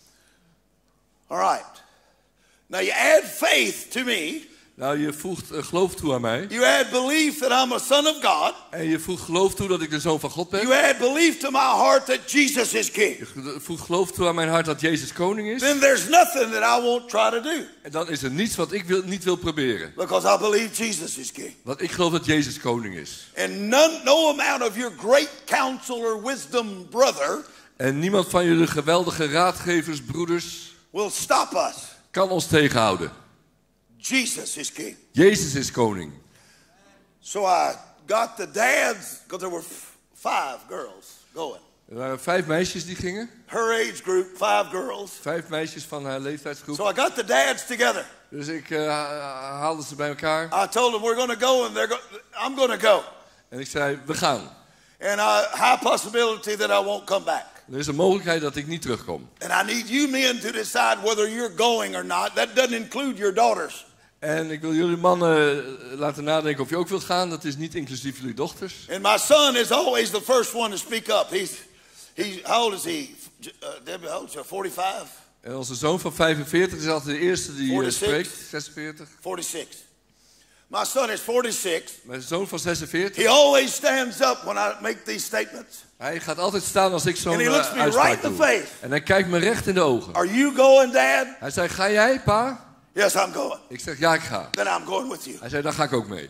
All right. Now you add faith to me. Nou, je voegt uh, geloof toe aan mij. You add belief that I'm a son of God. En je voegt geloof toe dat ik de zoon van God ben. You add belief to my heart that Jesus is king. Je voegt geloof toe aan mijn hart dat Jezus koning is. Then there's nothing that I won't try to do. En dan is er niets wat ik wil, niet wil proberen. Because I believe Jesus is king. Want ik geloof dat Jezus koning is. And none, no amount of your great counselor, wisdom, brother. En niemand van jullie geweldige raadgevers, broeders, will stop us. Kan ons tegenhouden. Jesus is king. Jezus is koning. So I got the dads, because there were five girls going. Er waren vijf meisjes die gingen. Her age group, five girls. Vijf meisjes van haar leeftijdsgroep. So I got the dads together. Dus ik uh, haalde ze bij elkaar. I told them we're going to go and they're go I'm going to go. En ik zei, we gaan. And uh, high possibility that I won't come back. Er is een mogelijkheid dat ik niet terugkom. And I need you men to decide whether you're going or not. That doesn't include your daughters. En ik wil jullie mannen laten nadenken of je ook wilt gaan. Dat is niet inclusief jullie dochters. And my son is always the first one to speak up. He's, he's how old is he? Uh, Debbie, how old is he? forty-five? En onze zoon van vijfenveertig is altijd de eerste die forty-six? spreekt. zesenveertig. forty-six. My son is forty-six. Mijn zoon van zesenveertig. He always stands up when I make these statements. Hij gaat altijd staan als ik zo'n And he looks me uitspraak right in the doe. face. En hij kijkt me recht in de ogen. Are you going, Dad? Hij zei, ga jij, pa? Yes, I'm going. Ik zeg, ja, ik ga. Then I'm going with you. Hij zei, dan ga ik ook mee.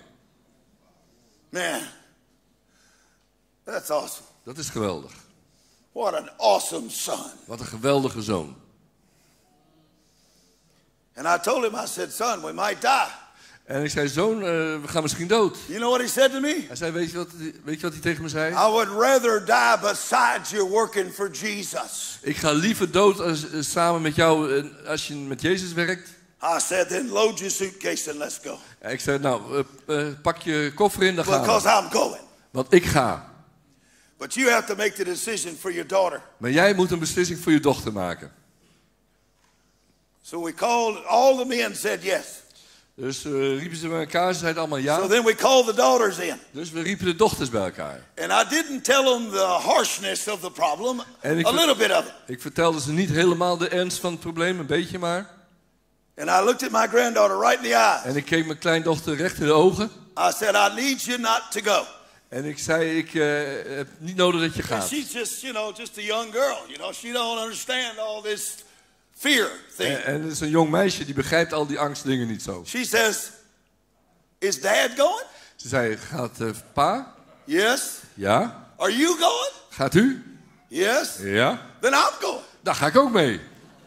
Man, that's awesome. Dat is geweldig. What an awesome son. Wat een geweldige zoon. And I told him, I said, son, we might die. En ik zei, zoon, uh, we gaan misschien dood. You know what he said to me? Hij zei, weet je, wat, weet je wat hij tegen me zei? I would rather die beside you working for Jesus. Ik ga liever dood als, uh, samen met jou uh, als je met Jezus werkt. I said, then load your suitcase and let's go. En ik zei, nou, uh, uh, pak je koffer in, dan gaan Because we. I'm going. Want ik ga. But you have to make the decision for your daughter. Maar jij moet een beslissing voor je dochter maken. So we called, all the men said yes. Dus uh, riepen ze bij elkaar, ze zeiden allemaal ja. So then we called the daughters in. Dus we riepen de dochters bij elkaar. And I didn't tell them the harshness of the problem, En ik, a little bit of it. ik vertelde ze niet helemaal de ernst van het probleem, een beetje maar. And I looked at my granddaughter right in the eyes. En ik keek mijn kleindochter recht in de ogen. I said, I need you not to go. En ik zei, ik uh, heb niet nodig dat je And gaat. she's just, you know, just a young girl. You know, she don't understand all this fear thing. En, en het is een jong meisje, die begrijpt al die angstdingen niet zo. She says, is Dad going? Ze zei, gaat uh, pa? Yes. Ja. Are you going? Gaat u? Yes. Ja. Then I'm going. Daar ga ik ook mee.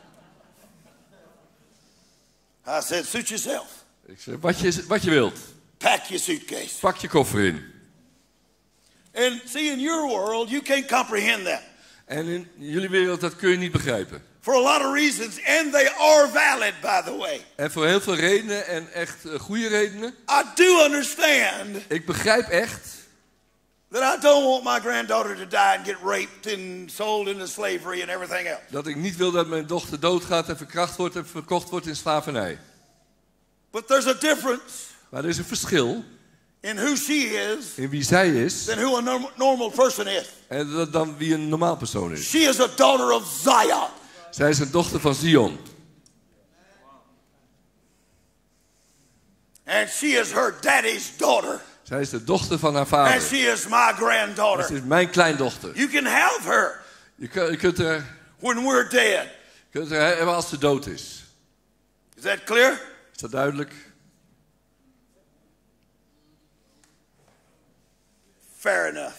I said, suit yourself. Ik zei, wat je, wat je wilt. Pack your suitcase. Pak je koffer in. And see, in your world, you can't comprehend that. En in jullie wereld, dat kun je niet begrijpen. For a lot of reasons, and they are valid, by the way. En voor heel veel redenen, en echt uh, goede redenen. I do understand Ik begrijp echt that I don't want my granddaughter to die and get raped and sold into slavery and everything else. dat ik niet wil dat mijn dochter doodgaat en verkracht wordt en verkocht wordt in slavernij. But there's a difference Maar er is een verschil in who she is in wie zij is than who a norm- normal person is. en dat dan wie een normaal persoon is. She is a daughter of Zion. Zij is een dochter van Zion. And she is her daddy's daughter. Zij is de dochter van haar And vader. she is my granddaughter. Ze is mijn kleindochter. You can have her Je, kun, je kunt, er, when we're dead. je kunt er hebben als ze dood is. Is that clear? Is dat duidelijk? Fair enough.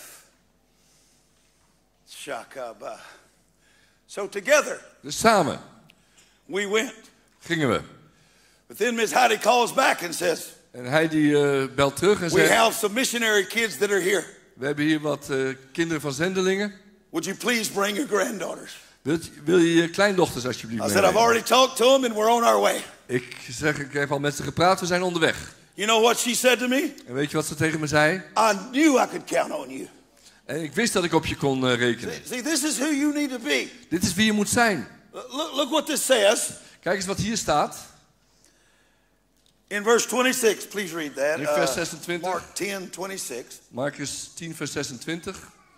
Shakaba. So together Dus samen we went. gingen we. But then Miss Heidi calls back and says, En hij die uh, belt terug en we zegt, have some missionary kids that are here. we hebben hier wat uh, kinderen van zendelingen. Would you please bring your granddaughters? Wil, wil je je kleindochters alsjeblieft I said, I've meenemen? already talked to them and we're on our way. Ik zeg, ik heb al met ze gepraat, we zijn onderweg. You know what she said to me? En weet je wat ze tegen me zei? I knew I could count on you. En ik wist dat ik op je kon uh, rekenen. See, this is who you need to be. Dit is wie je moet zijn. Look, look what this says. Kijk eens wat hier staat. In verse twenty-six, please read that. In vers zesentwintig. Mark ten, twenty-six. Marcus tien, vers zesentwintig.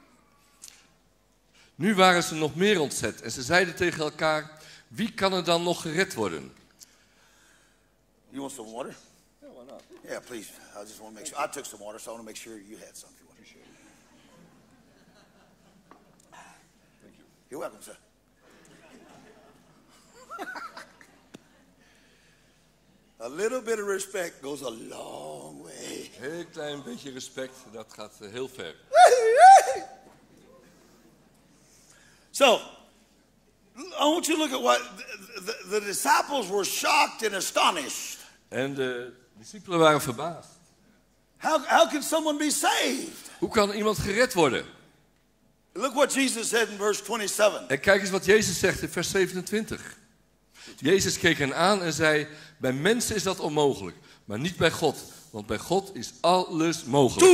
Nu waren ze nog meer ontzet en ze zeiden tegen elkaar, wie kan er dan nog gered worden? You want some water? Yeah, why not? Yeah, please. I just want to make sure. I took some water, so I want to make sure you had some. If you want. Thank you. You're welcome, sir. A little bit of respect goes a long way. Heel klein beetje respect, dat gaat uh, heel ver. So, I want you to look at what the, the, the disciples were shocked and astonished. En de discipelen waren verbaasd. How, how can someone be saved? Hoe kan iemand gered worden? Look what Jesus said in verse twenty-seven. En kijk eens wat Jezus zegt in vers zevenentwintig. Jezus keek hen aan en zei, bij mensen is dat onmogelijk, maar niet bij God. Want bij God is alles mogelijk.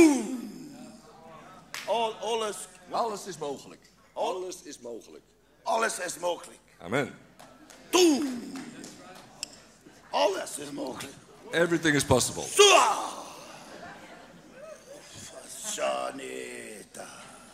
All, alles, Alles is mogelijk. Alles is mogelijk. alles is mogelijk. Amen. Toen. Alles is mogelijk. Everything is possible. Zua. Shanita.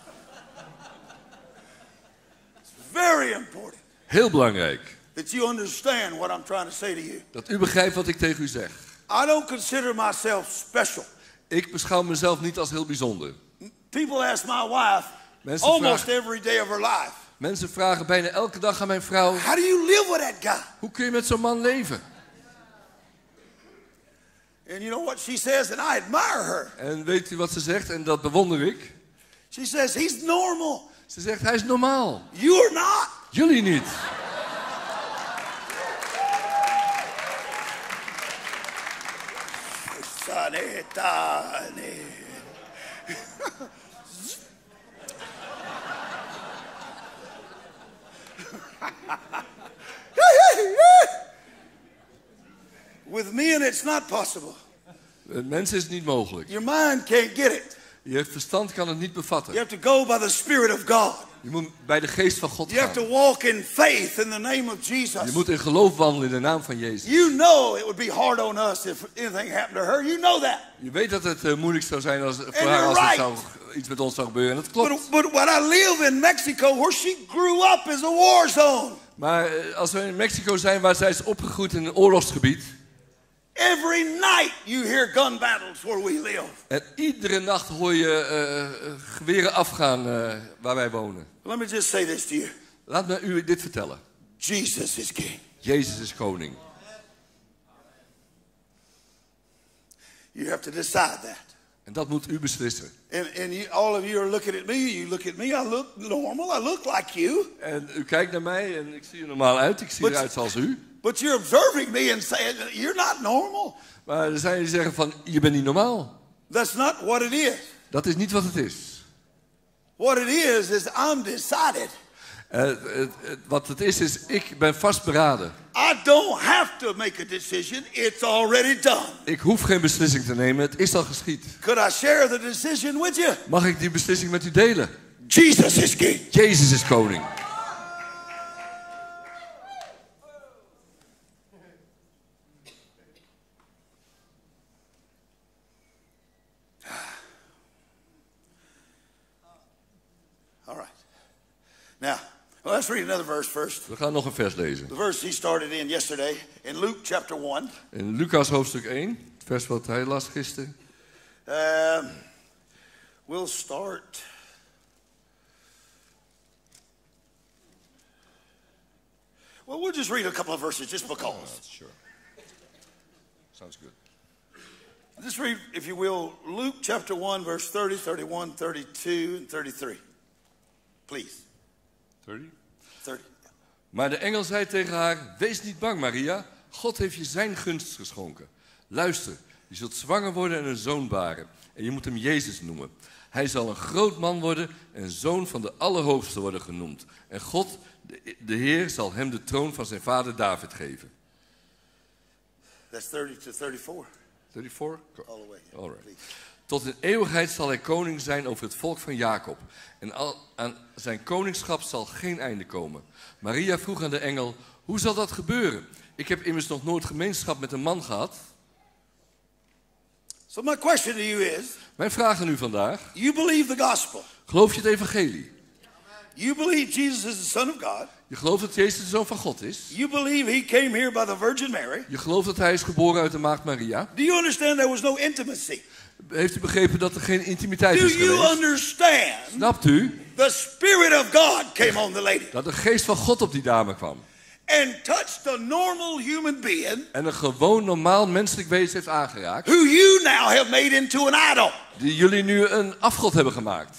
It's very important Heel belangrijk that you understand what I'm trying to say to you. dat u begrijpt wat ik tegen u zeg. I don't consider myself special. Ik beschouw mezelf niet als heel bijzonder. People ask my wife Mensen almost vragen, every day of her life, mensen vragen bijna elke dag aan mijn vrouw, how do you live with that guy? hoe kun je met zo'n man leven? And you know what she says, and I admire her. En weet u wat ze zegt? En dat bewonder ik. She says, he's normal. Ze zegt, hij is normaal. You're not. Jullie niet. Sanetane. With men, it's not possible. Met mensen is het niet mogelijk. Your mind can't get it. Je verstand kan het niet bevatten. You have to go by the Spirit of God. Je moet bij de geest van God You have gaan. to walk in faith in the name of Jesus. Je moet in geloof wandelen in de naam van Jezus. You know it would be hard on us if anything happened to her. You know that. Je weet dat het uh, moeilijk zou zijn als, voor you're haar als er right. zou, iets met ons zou gebeuren. En dat klopt. But, but when I live in Mexico, where she grew up, is a war zone. Maar uh, als we in Mexico zijn, waar zij is opgegroeid in een oorlogsgebied. Every night you hear gun battles where we live. En iedere nacht hoor je uh, uh, geweren afgaan uh, waar wij wonen. Let me just say this to you. Laat me u dit vertellen. Jesus is king. Jezus is koning. You have to decide that. En dat moet u beslissen. And, and you, all of you are looking at me. You look at me. I look normal. I look like you. En u kijkt naar mij en ik zie er normaal uit. Ik zie But- eruit zoals u. But you're observing me and saying, you're not normal. Maar er zijn die zeggen van, je bent niet normaal. That's not what it is. Dat is niet wat het is. What it is, is I'm decided. Uh, het, het, wat het is, is ik ben vastberaden. I don't have to make a decision. It's already done. Ik hoef geen beslissing te nemen, het is al geschied. Could I share the decision with you? Mag ik die beslissing met u delen? Jesus is king. Jezus is koning. All right. Now, well, let's read another verse first. We gaan nog een vers lezen. The verse he started in yesterday in Luke chapter one. In Lucas hoofdstuk één, het vers wat hij las gisteren. Um, we'll start. Well, we'll just read a couple of verses just because. Sure. Sounds good. Just read, if you will, Luke chapter one, verse thirty, thirty-one, thirty-two, and thirty-three. Please. thirty. thirty. Maar de engel zei tegen haar, wees niet bang Maria, God heeft je zijn gunst geschonken. Luister, je zult zwanger worden en een zoon baren. En je moet hem Jezus noemen. Hij zal een groot man worden en zoon van de Allerhoogste worden genoemd. En God, de, de Heer, zal hem de troon van zijn vader David geven. That's thirty to thirty-four. thirty-four? All the way. Yeah, All right. please. Tot in eeuwigheid zal hij koning zijn over het volk van Jacob. En al, aan zijn koningschap zal geen einde komen. Maria vroeg aan de engel, hoe zal dat gebeuren? Ik heb immers nog nooit gemeenschap met een man gehad. So my question to you is, Mijn vraag aan u vandaag, you believe the gospel. geloof je het evangelie? You believe Jesus is the Son of God. Je gelooft dat Jezus de Zoon van God is? You believe he came here by the Virgin Mary. Je gelooft dat hij is geboren uit de maagd Maria? Do you understand there was no intimacy? Heeft u begrepen dat er geen intimiteit Do is you geweest? understand Snapt u the Spirit of God came on the lady dat de geest van God op die dame kwam? and touched a normal human being En een gewoon normaal menselijk wezen heeft aangeraakt? who you now have made into an idol? Die jullie nu een afgod hebben gemaakt.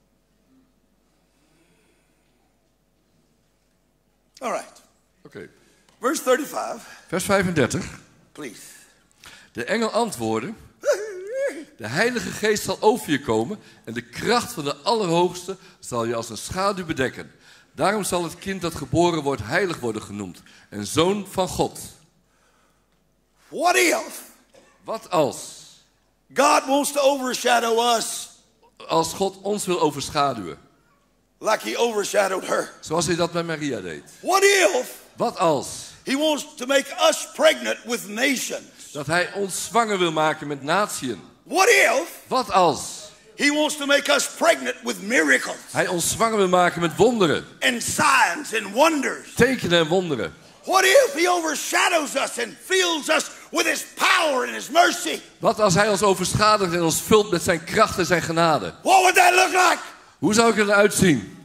All right. Oké. Okay. Verse thirty-five, Vers vijfendertig. please. De engel antwoordde, de Heilige Geest zal over je komen en de kracht van de Allerhoogste zal je als een schaduw bedekken. Daarom zal het kind dat geboren wordt heilig worden genoemd en zoon van God. What if Wat als? God wants to overshadow us Als God ons wil overschaduwen, like he overshadowed her? zoals hij dat bij Maria deed. What if Wat als? he wants to make us pregnant with nations? Dat hij ons zwanger wil maken met natieën. What if Wat als? he wants to make us pregnant with miracles Hij ons zwanger wil maken met wonderen, and signs and wonders? tekenen en wonderen. What if he overshadows us and fills us with his power and his mercy? Wat als hij ons overschaduwt en ons vult met zijn kracht en zijn genade? What would that look like? Hoe zou ik eruit zien?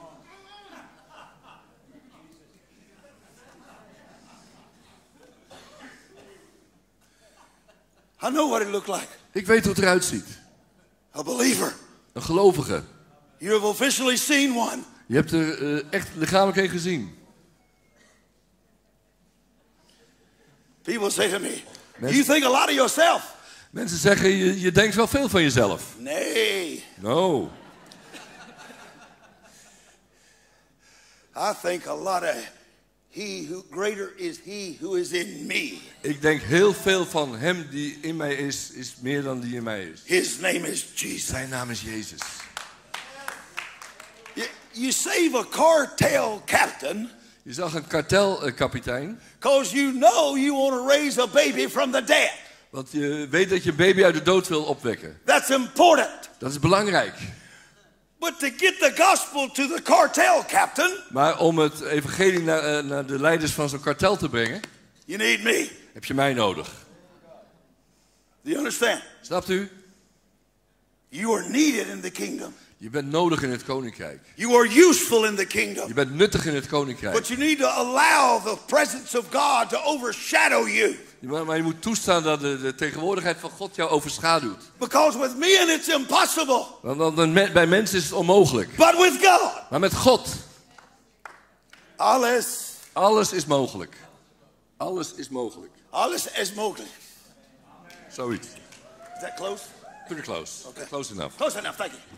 I know what it looked like. Ik weet hoe het eruit ziet. A believer. Een gelovige. You have officially seen one. Je hebt er uh, echt lichamelijk een gezien. People say to me, Mensen- you think a lot of yourself. Mensen zeggen, je, je denkt wel veel van jezelf. Nay, No. I think a lot of he who greater is he who is in me. Ik denk heel veel van hem die in mij is, is meer dan die in mij is. His name is Jesus. Zijn naam is Jezus. You, You save a cartel captain. Je zag een kartelkapitein. Because you know you want to raise a baby from the dead. Want je weet dat je een baby uit de dood wil opwekken. That's important. Dat is belangrijk. But to get the gospel to the cartel captain. Maar om het evangelie naar, uh, naar de leiders van zo'n kartel te brengen. You need me. Heb je mij nodig. Do you understand? Snapt u? You are needed in the kingdom. Je bent nodig in het koninkrijk. You are useful in the kingdom. Je bent nuttig in het koninkrijk. But you need to allow the presence of God to overshadow you. Maar, maar je moet toestaan dat de, de tegenwoordigheid van God jou overschaduwt. Because with men it's impossible. Want, want bij mensen is het onmogelijk. But with God. Maar met God. Alles. Alles is mogelijk. Alles is mogelijk. Alles is mogelijk. Zoiets. Is that close? Pretty close. Okay. Close enough. Close enough, thank you.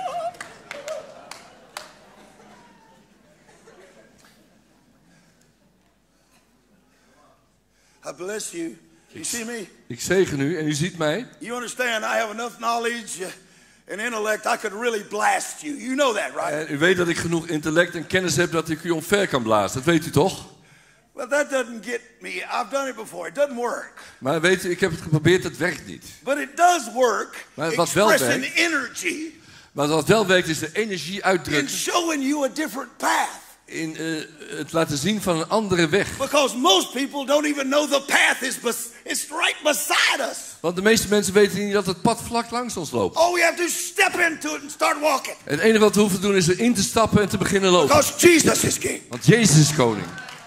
I bless you. You see me? Ik zegen u en u ziet mij. You understand, I have enough knowledge and intellect, I could really blast you. You know that, right? En u weet dat ik genoeg intellect en kennis heb dat ik u omver kan blazen. Dat weet u toch? But that doesn't get me. I've done it before. It doesn't work. Maar weet u, ik heb het geprobeerd, het werkt niet. But it does work. Maar wat wel expressing werkt, energy. Maar wat wel werkt is de energie uitdrukken. In showing you a different path. In uh, het laten zien van een andere weg. Because most people don't even know the path is bes- it's right beside us. Want de meeste mensen weten niet dat het pad vlak langs ons loopt. All we have to step into it and start walking. Het enige wat we hoeven te doen is erin te stappen en te beginnen lopen. Because Jesus is king. Want Jezus is koning.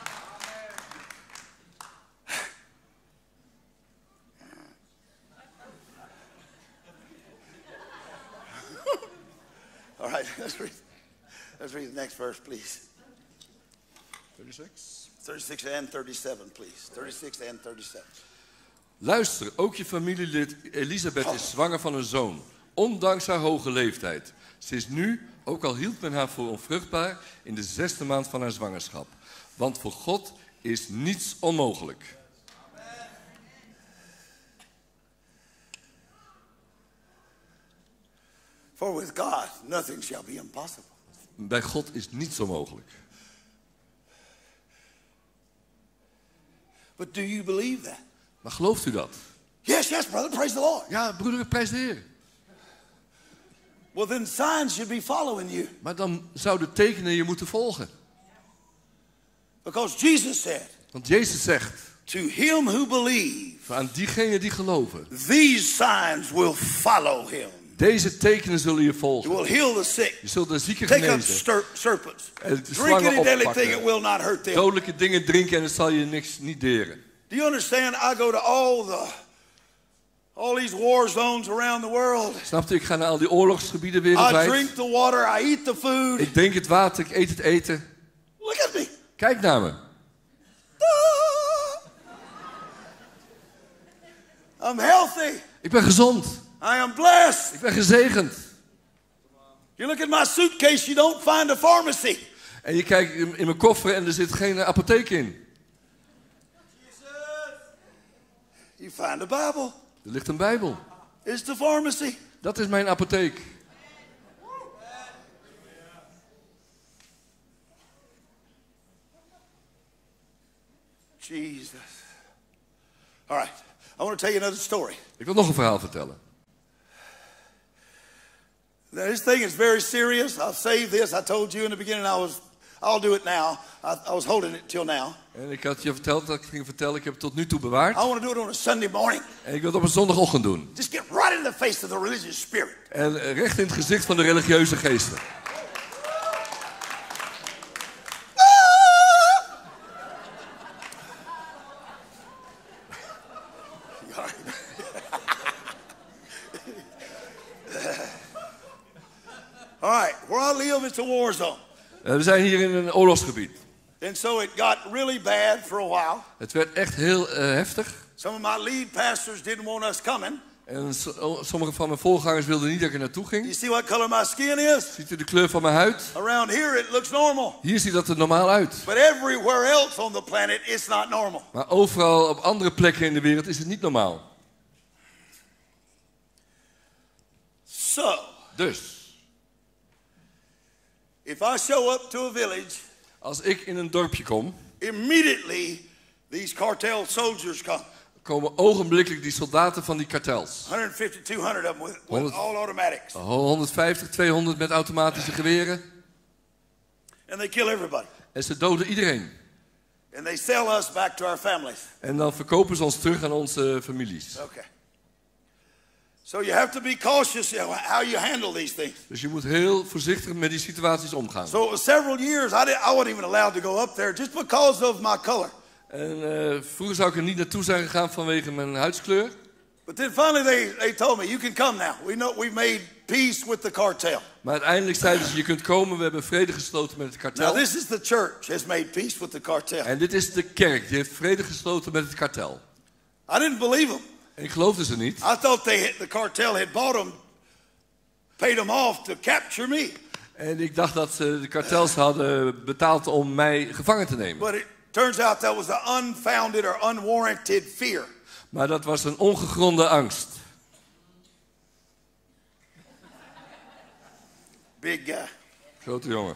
All right, let's read. Let's read the next verse, please. thirty-six thirty-six and thirty-seven, please. thirty-six and thirty-seven. Luister, ook je familielid Elisabeth is zwanger van een zoon. Ondanks haar hoge leeftijd. Ze is nu, ook al hield men haar voor onvruchtbaar, in de zesde maand van haar zwangerschap. Want voor God is niets onmogelijk. For with God nothing shall be impossible. Bij God is niets onmogelijk. But do you believe that? Maar gelooft u dat? Yes, yes, brother, praise the Lord. Ja, broeder, ik prijs de Heer. Well, then signs should be following you. Maar dan zouden tekenen je moeten volgen. Because Jesus said, Want Jezus zegt, to him who believes, aan diegenen die geloven, these signs will follow him. deze tekenen zullen je You volgen. will heal the sick. Je zult de zieken Take up genezen. stir- serpents. En de Drink slangen any deadly thing, oppakken. it will not hurt them. Dodelijke dingen drinken en het zal je niks niet deren. Do you understand? I go to all the, all these war zones around the world. Snapt u? Ik ga naar al die oorlogsgebieden I wereldwijd. drink the water, I eat the food. Ik drink het water, ik eet het eten. Look at me. Kijk naar me. I'm healthy. Ik ben gezond. I am blessed. Ik ben gezegend. You look at my suitcase, you don't find a pharmacy. En je kijkt in in mijn koffer en er zit geen eh, apotheek in. You find a Bible. Er ligt een Bijbel. It's the pharmacy. Dat is mijn apotheek. Jesus. All right. I want to tell you another story. Ik wil nog een verhaal vertellen. Now, this thing is very serious. I'll save this. I told you in the beginning I was, I'll do it now. I, I was holding it till now. En ik had je verteld dat ik ging vertellen. Ik heb het tot nu toe bewaard. I want to do it on a Sunday morning. En ik wil het op een zondagochtend doen. Just get right in the face of the religious spirit. En eh, recht in het gezicht van de religieuze geesten. All right, where I live, it's a war zone. Eh, we zijn hier in een oorlogsgebied. And so it got really bad for a while. Het werd echt heel uh, heftig. Some of my lead pastors didn't want us coming. En so, sommige van mijn voorgangers wilden niet dat ik er naartoe ging. You see what color my skin is? Ziet u de kleur van mijn huid? Around here it looks normal. Hier ziet dat er normaal uit. But everywhere else on the planet it's not normal. Maar overal op andere plekken in de wereld is het niet normaal. So, Dus, If I show up to a village, Als ik in een dorpje kom, immediately these cartel soldiers come. komen ogenblikkelijk die soldaten van die kartels. one fifty, two hundred of them with, with honderd all automatics. honderdvijftig, tweehonderd met automatische geweren. And they kill everybody. En ze doden iedereen. And they sell us back to our families. En dan verkopen ze ons terug aan onze families. Okay. So you have to be cautious how you handle these things. Dus je moet heel voorzichtig met die situaties omgaan. So it was several years I, didn't, I wasn't even allowed to go up there just because of my color. En uh, vroeger zou ik er niet naartoe zijn gegaan vanwege mijn huidskleur. But then finally they, they told me, you can come now. We know we've made peace with the cartel. Maar uiteindelijk zeiden ze, je kunt komen, we hebben vrede gesloten met het kartel. Now this is the church has made peace with the cartel. En dit is de kerk, die heeft vrede gesloten met het kartel. I didn't believe them. En ik geloofde ze niet. I thought they had, the cartel had bought them, paid them off to capture me. En ik dacht dat ze de kartels hadden betaald om mij gevangen te nemen. But it turns out that was an unfounded or unwarranted fear. Maar dat was een ongegronde angst. Big guy. Grote jongen.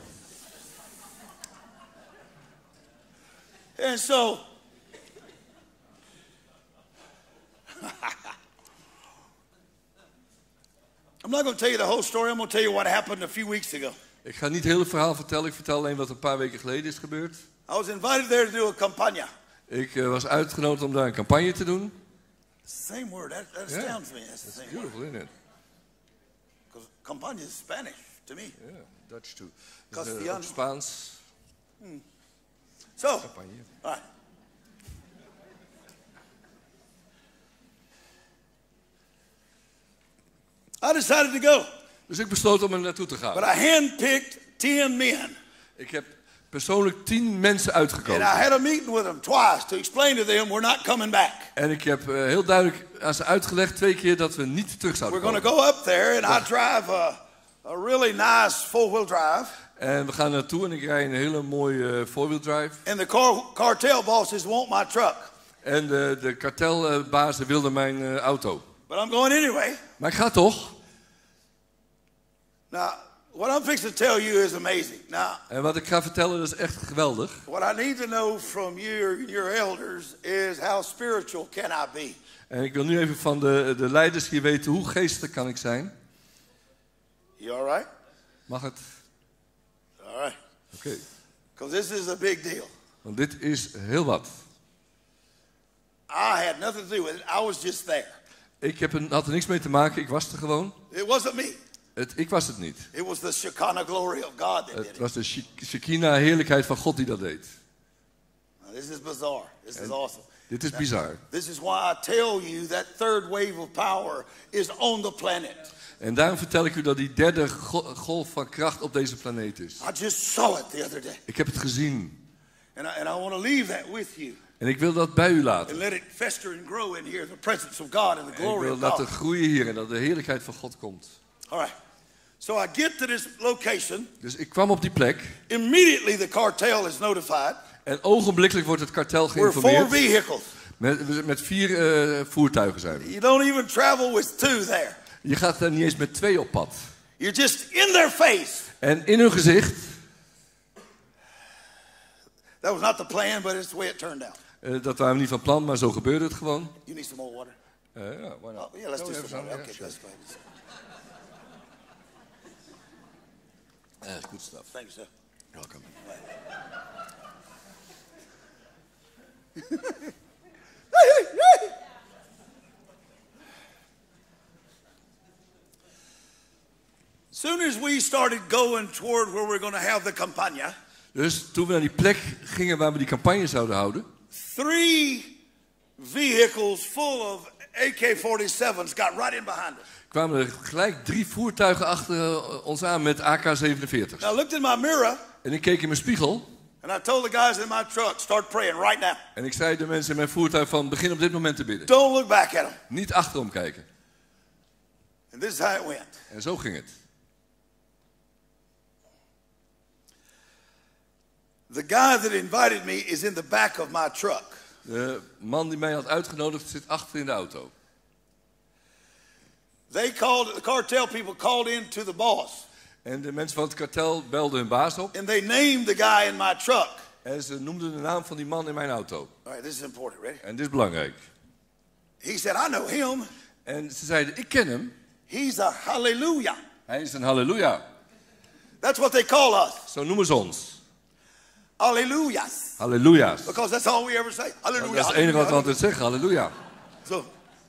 And so, I'm not going to tell you the whole story. I'm going to tell you what happened a few weeks ago. Ik ga niet het hele verhaal vertellen. Ik vertel alleen wat een paar weken geleden is gebeurd. I was invited there to do a campagna. Ik uh, was uitgenodigd om daar een campagne te doen. Same word. That, that Yeah. astounds me. That's the same word. Beautiful, isn't it? Because campagna is Spanish to me. Yeah, Dutch too. Dus, Castellano. uh, ook Spaans. So, Campagne. all right. I decided to go, Dus ik besloot om er naartoe te but gaan. I handpicked ten men. Ik heb persoonlijk tien mensen And uitgekozen. I had a meeting with them twice to explain to them we're not coming back. En ik heb uh, heel duidelijk aan ze uitgelegd twee keer dat we niet terug zouden We're going komen. to go up there and I drive a, a really nice four-wheel drive. En we gaan naartoe en ik rijd een hele mooie uh, four-wheel drive. And the car, cartel bosses want my truck. En de, de kartelbazen wilden mijn uh, auto. But I'm going anyway. Maar ik ga toch. Now, what I'm fixing to tell you is amazing. Now, En wat ik ga vertellen, dat is echt geweldig. what I need to know from you, your elders, is how spiritual can I be? En ik wil nu even van de, de leiders hier weten, hoe geestelijk kan ik zijn? You all right? Mag het? All right. Oké. Because this is a big deal. Want dit is heel wat. I had nothing to do with it. I was just there. Ik heb er, had er niks mee te maken, ik was er gewoon. It wasn't me. Het, ik was het niet. It was the Shekinah glory of God that did Het it. was de Shek- Shekinah heerlijkheid van God die dat deed. Now, this is bizarre. This is awesome. Dit is bizar. This is why I tell you that third wave of power is on the planet. En daarom vertel ik u dat die derde go- golf van kracht op deze planeet is. I just saw it the other day. Ik heb het gezien. And I, and I want to leave that with you. En ik wil dat bij u And laten. let it fester and grow in here, the presence of God and the En ik glory wil of laten God. groeien hier en dat de heerlijkheid van God komt. All right. So I get to this location. Dus ik kwam op die plek. Immediately the cartel is notified. En ogenblikkelijk wordt het kartel We're four geïnformeerd. vehicles. Met, met vier uh, voertuigen zijn we. You don't even travel with two there. Je gaat er niet eens met twee op pad. You're just in their face. En in hun gezicht, That was not the plan, but it's the way it turned out. uh, dat waren we niet van plan, maar zo gebeurde het gewoon. You need some more water? Uh, yeah, why not? Oh, yeah, let's No, do we have some more. some, Okay, yeah, let's go ahead. sure. Uh, good stuff. Thank you, sir. You're welcome. Soon as we started going toward where we're going to have the campagna, Dus toen we naar die plek gingen waar we die campagne zouden houden, three vehicles full of A K forty-sevens got right in behind us. kwamen er gelijk drie voertuigen achter ons aan met A K zevenenveertig. Now I looked in my mirror En ik keek in mijn spiegel and I told the guys in my truck, start praying right now. en ik zei de mensen in mijn voertuig van begin op dit moment te bidden. Don't look back at them. Niet achterom kijken. And this is how it went. En zo ging het. The guy that invited me is in the back of my truck. De man die mij had uitgenodigd zit achter in de auto. They called, the cartel people called in to the boss. En de mensen van het kartel belden hun baas op. And they named the guy in my truck. En ze noemden de naam van die man in mijn auto. All right, this is important. Ready? En dit is belangrijk. He said, I know him. En ze zeiden, ik ken hem. He's a hallelujah. Hij is een halleluja. That's what they call us. Zo noemen ze ons. Hallelujahs. Halleluja's. Because that's all we ever say. Hallelujah. Dat is het enige wat we altijd zeggen, halleluja. So,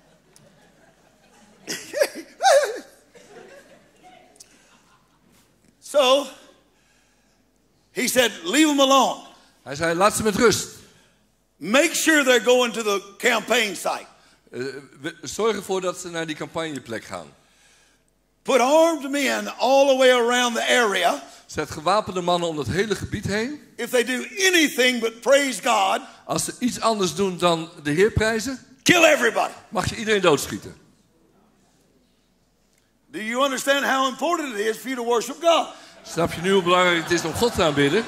so he said, leave them alone. Hij zei, laat ze met rust. Make sure they're going to the campaign site. Uh, zorg ervoor dat ze naar die campagneplek gaan. Put armed men all the way around the area. Zet gewapende mannen om dat hele gebied heen. If they do anything but praise God, als ze iets anders doen dan de Heer prijzen, kill everybody. Mag je iedereen doodschieten. Do you understand how important it is for you to worship God? Snap je nu hoe belangrijk het is om God te aanbidden?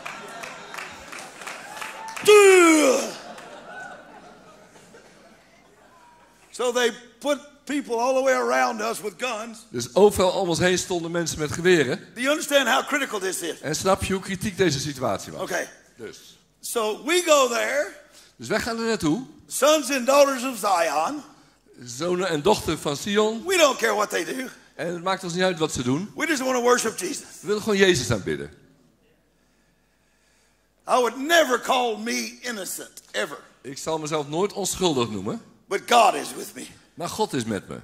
So they put people all the way around us with guns. Dus overal om ons heen stonden mensen met geweren. Do you understand how critical this is? En snap je hoe kritiek deze situatie was? Okay. Dus. So we go there. Dus wij gaan er naartoe. Sons and daughters of Zion. Zonen en dochter van Sion. We don't care what they do. En het maakt ons niet uit wat ze doen. We just want to worship Jesus. We willen gewoon Jezus aanbidden. I would never call me innocent, ever. Ik zal mezelf nooit onschuldig noemen. But God is with me. Maar God is met me.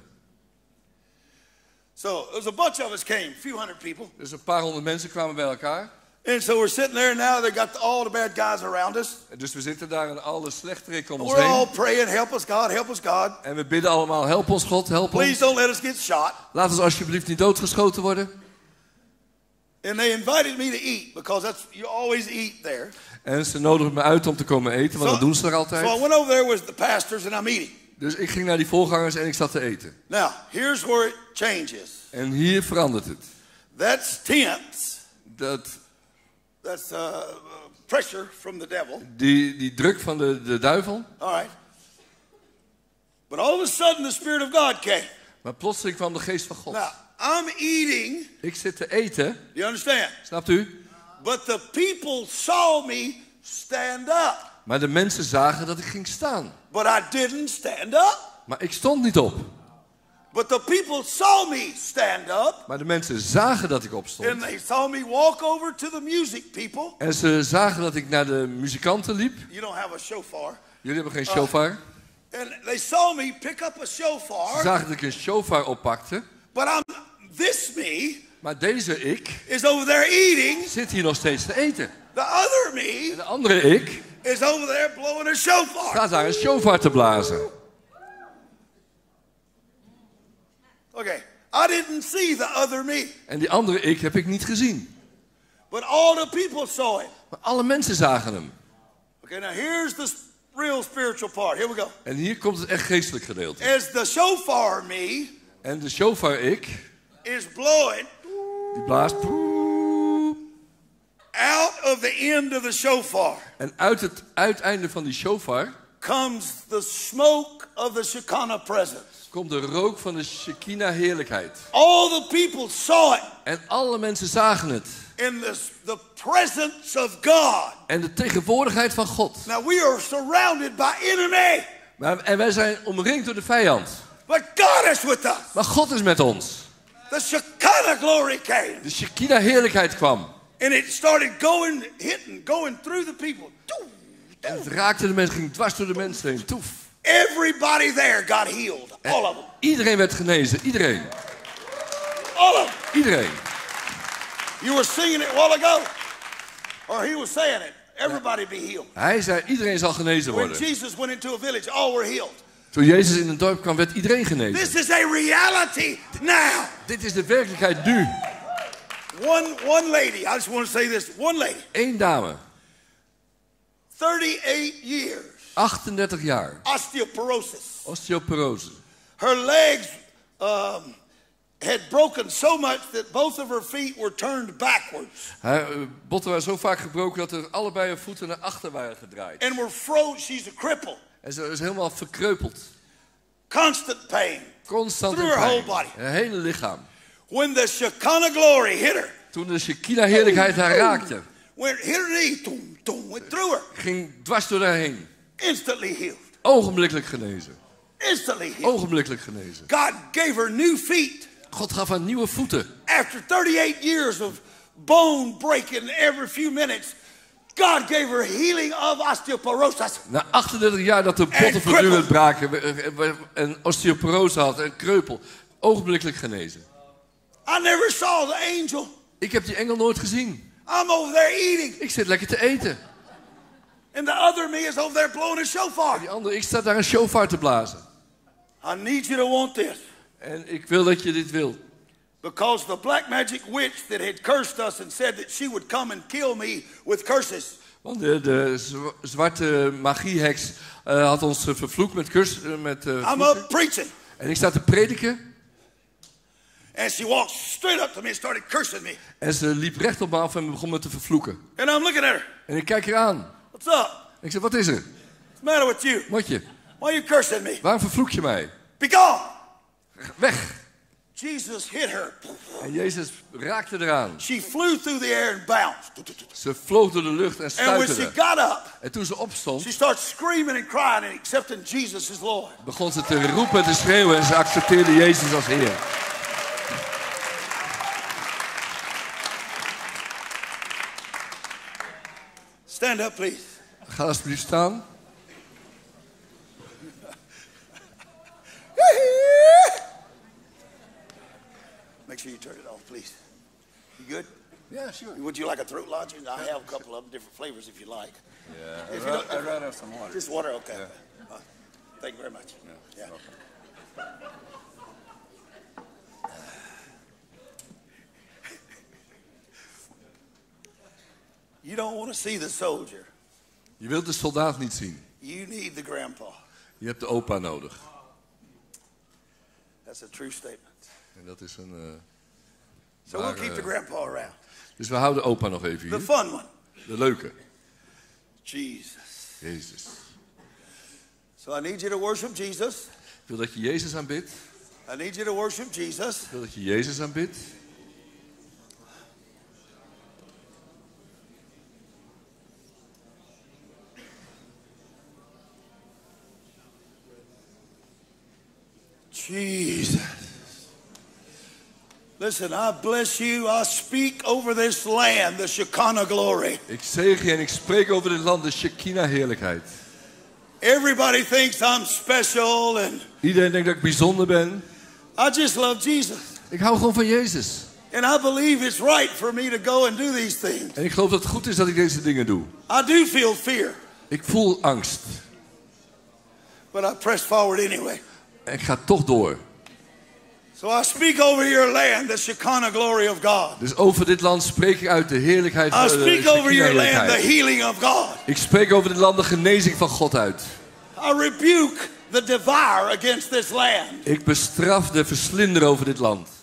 So there's a bunch of us came, a few hundred people. Dus een paar honderd mensen kwamen bij elkaar. And so we're sitting there now. They got all the bad guys around us. Dus we zitten daar en alle slechterikken om ons We're heen. all praying, help us God, help us God. En we bidden allemaal, help ons God, help ons. Please don't let us get shot. Laat ons alsjeblieft niet doodgeschoten worden. And they invited me to eat because that's you always eat there. En ze nodigden me uit om te komen eten, want So- dat doen ze er altijd. So I went over there with the pastors and I'm eating. Dus ik ging naar die voorgangers en ik zat te eten. Now, here's where it changes. En hier verandert het. That's tense. Dat, That's uh, pressure from the devil. die, die druk van de, de duivel. All right. But all of a sudden the Spirit of God came. Maar plotseling kwam de geest van God. Now, I'm eating. Ik zit te eten. You understand? Snapt u? But the people saw me stand up. Maar de mensen zagen dat ik ging staan. But I didn't stand up. Maar ik stond niet op. But the people saw me stand up. Maar de mensen zagen dat ik And opstond. they saw me walk over to the music people. En ze zagen dat ik naar de muzikanten liep. You don't have a shofar. Jullie hebben geen shofar. And they saw me pick up a Ze shofar. zagen dat ik een shofar oppakte. But I'm this me Maar deze ik is over there eating. zit hier nog steeds te eten. The other me En de andere ik is over there blowing a shofar. staat daar een shofar te blazen. Okay, I didn't see the other me, En die andere ik heb ik niet gezien. but all the people saw it. Maar alle mensen zagen hem. Okay, now here's the s- real spiritual part. Here we go. En hier komt het echt geestelijk gedeelte. As the shofar me En de shofar ik, is blowing die blaast. out of the end of the shofar En uit het uiteinde van die shofar comes the smoke of the Shekinah presence. komt de rook van de Shekinah heerlijkheid. All the people saw it En alle mensen zagen het. in the, the presence of God. En de tegenwoordigheid van God. Now we are surrounded by enemy, Maar, en wij zijn omringd door de vijand. but God is with us. Maar God is met ons. The Shekinah glory came. De Shekinah heerlijkheid kwam. And it started going, hitting, going through the people. En het raakte de mensen, ging dwars door de mensen heen. Toef. Everybody there got healed. En All of them. iedereen werd genezen. Iedereen. All of them. Iedereen. You were singing it a while ago. Or he was saying it. Everybody be healed. Hij zei, iedereen zal genezen When worden. Jesus went into a village, all were healed. Toen Jezus in een dorp kwam, werd iedereen genezen. This is a reality now. Dit is de werkelijkheid nu. One, one lady, I just want to say this. One lady, Eén dame, thirty-eight years, achtendertig jaar, osteoporosis. osteoporose. Her legs um, had broken so much that both of her feet were turned backwards Haar uh, botten waren zo vaak gebroken dat er allebei haar voeten naar achter waren gedraaid. and were froze. She's a cripple. En ze is helemaal verkreupeld. Constant pain Constant through in her whole pijn. body. Haar hele lichaam. When the Shekinah glory hit her. Toen de Shekinah heerlijkheid haar raakte. When it hit her knee, boom, boom, went through her. Ging dwars door haar heen. Instantly healed. Ogenblikkelijk genezen. Instantly healed. Ogenblikkelijk genezen. God gave her new feet. God gaf haar nieuwe voeten. After thirty-eight years of bone breaking every few minutes, God gave her healing of osteoporosis. Na achtendertig jaar dat de botten voortdurend braken en osteoporose had en kreupel, ogenblikkelijk genezen. I never saw the angel. Ik heb die engel nooit gezien. I'm over there eating. Ik zit lekker te eten. And the other me is over there blowing a shofar. Die andere, ik sta daar een shofar te blazen. I need you to want this. En ik wil dat je dit wilt. Because the black magic witch that had cursed us and said that she would come and kill me with curses. Want de, de zwarte magieheks uh, had ons uh, vervloekt met cursus. Uh, met, uh, I'm up preaching. En ik sta te prediken. And she walked straight up to me and started cursing me. En ze liep recht op me af en begon me te vervloeken. And I'm looking at her. En ik kijk haar aan. What's up? Ik zeg, wat is er? What's the matter with you? Motje, Why are you cursing me? waarom vervloek je mij? Be gone. Weg. Jesus hit her. En Jezus raakte eraan. She flew through the air and bounced. Ze vloog door de lucht en And when she stuiterde. got up, En toen ze opstond, she started screaming and crying and accepting Jesus as Lord. begon ze te roepen en te schreeuwen en ze accepteerde Jezus als Heer. Stand up, please. Ga alsjeblieft staan. Make sure you turn it off, please. You good? Yeah, sure. Would you like a throat lozenge? I have a couple of them, different flavors if you like. Yeah, If I'd, you ra- don't- I'd rather have some water. Just water, okay. Yeah. Uh, thank you very much. Yeah. Yeah. You don't want to see the soldier. Je wilt de soldaat niet zien. You need the grandpa. Je hebt de opa nodig. That's a true statement. En dat is een... Uh, So we'll waar, keep the uh, grandpa around. dus we houden opa nog even The hier. fun one. De leuke. Jesus. Jezus. So I need you to worship Jesus. Ik wil dat je Jezus aanbidt. I need you to worship Jesus. Ik wil dat je Jezus aanbidt. Jesus. Listen, I bless you. I speak over this land, the Shekinah glory. Ik zegen je en ik spreek over dit land de Shekinah heerlijkheid. Everybody thinks I'm special and Iedereen denkt dat ik bijzonder ben. I just love Jesus. Ik hou gewoon van Jezus. And I believe it's right for me to go and do these things. En ik geloof dat het goed is dat ik deze dingen doe. I do feel fear, Ik voel angst. but I press forward anyway. En ik ga toch door. So I speak over your land, the Shekinah glory of God. Dus over dit land spreek ik uit de heerlijkheid van I de speak over your land, the Shekinah-heerlijkheid. healing of God. Ik spreek over dit land de genezing van God uit. I rebuke the devour against this land. Ik bestraf de verslinder over dit land.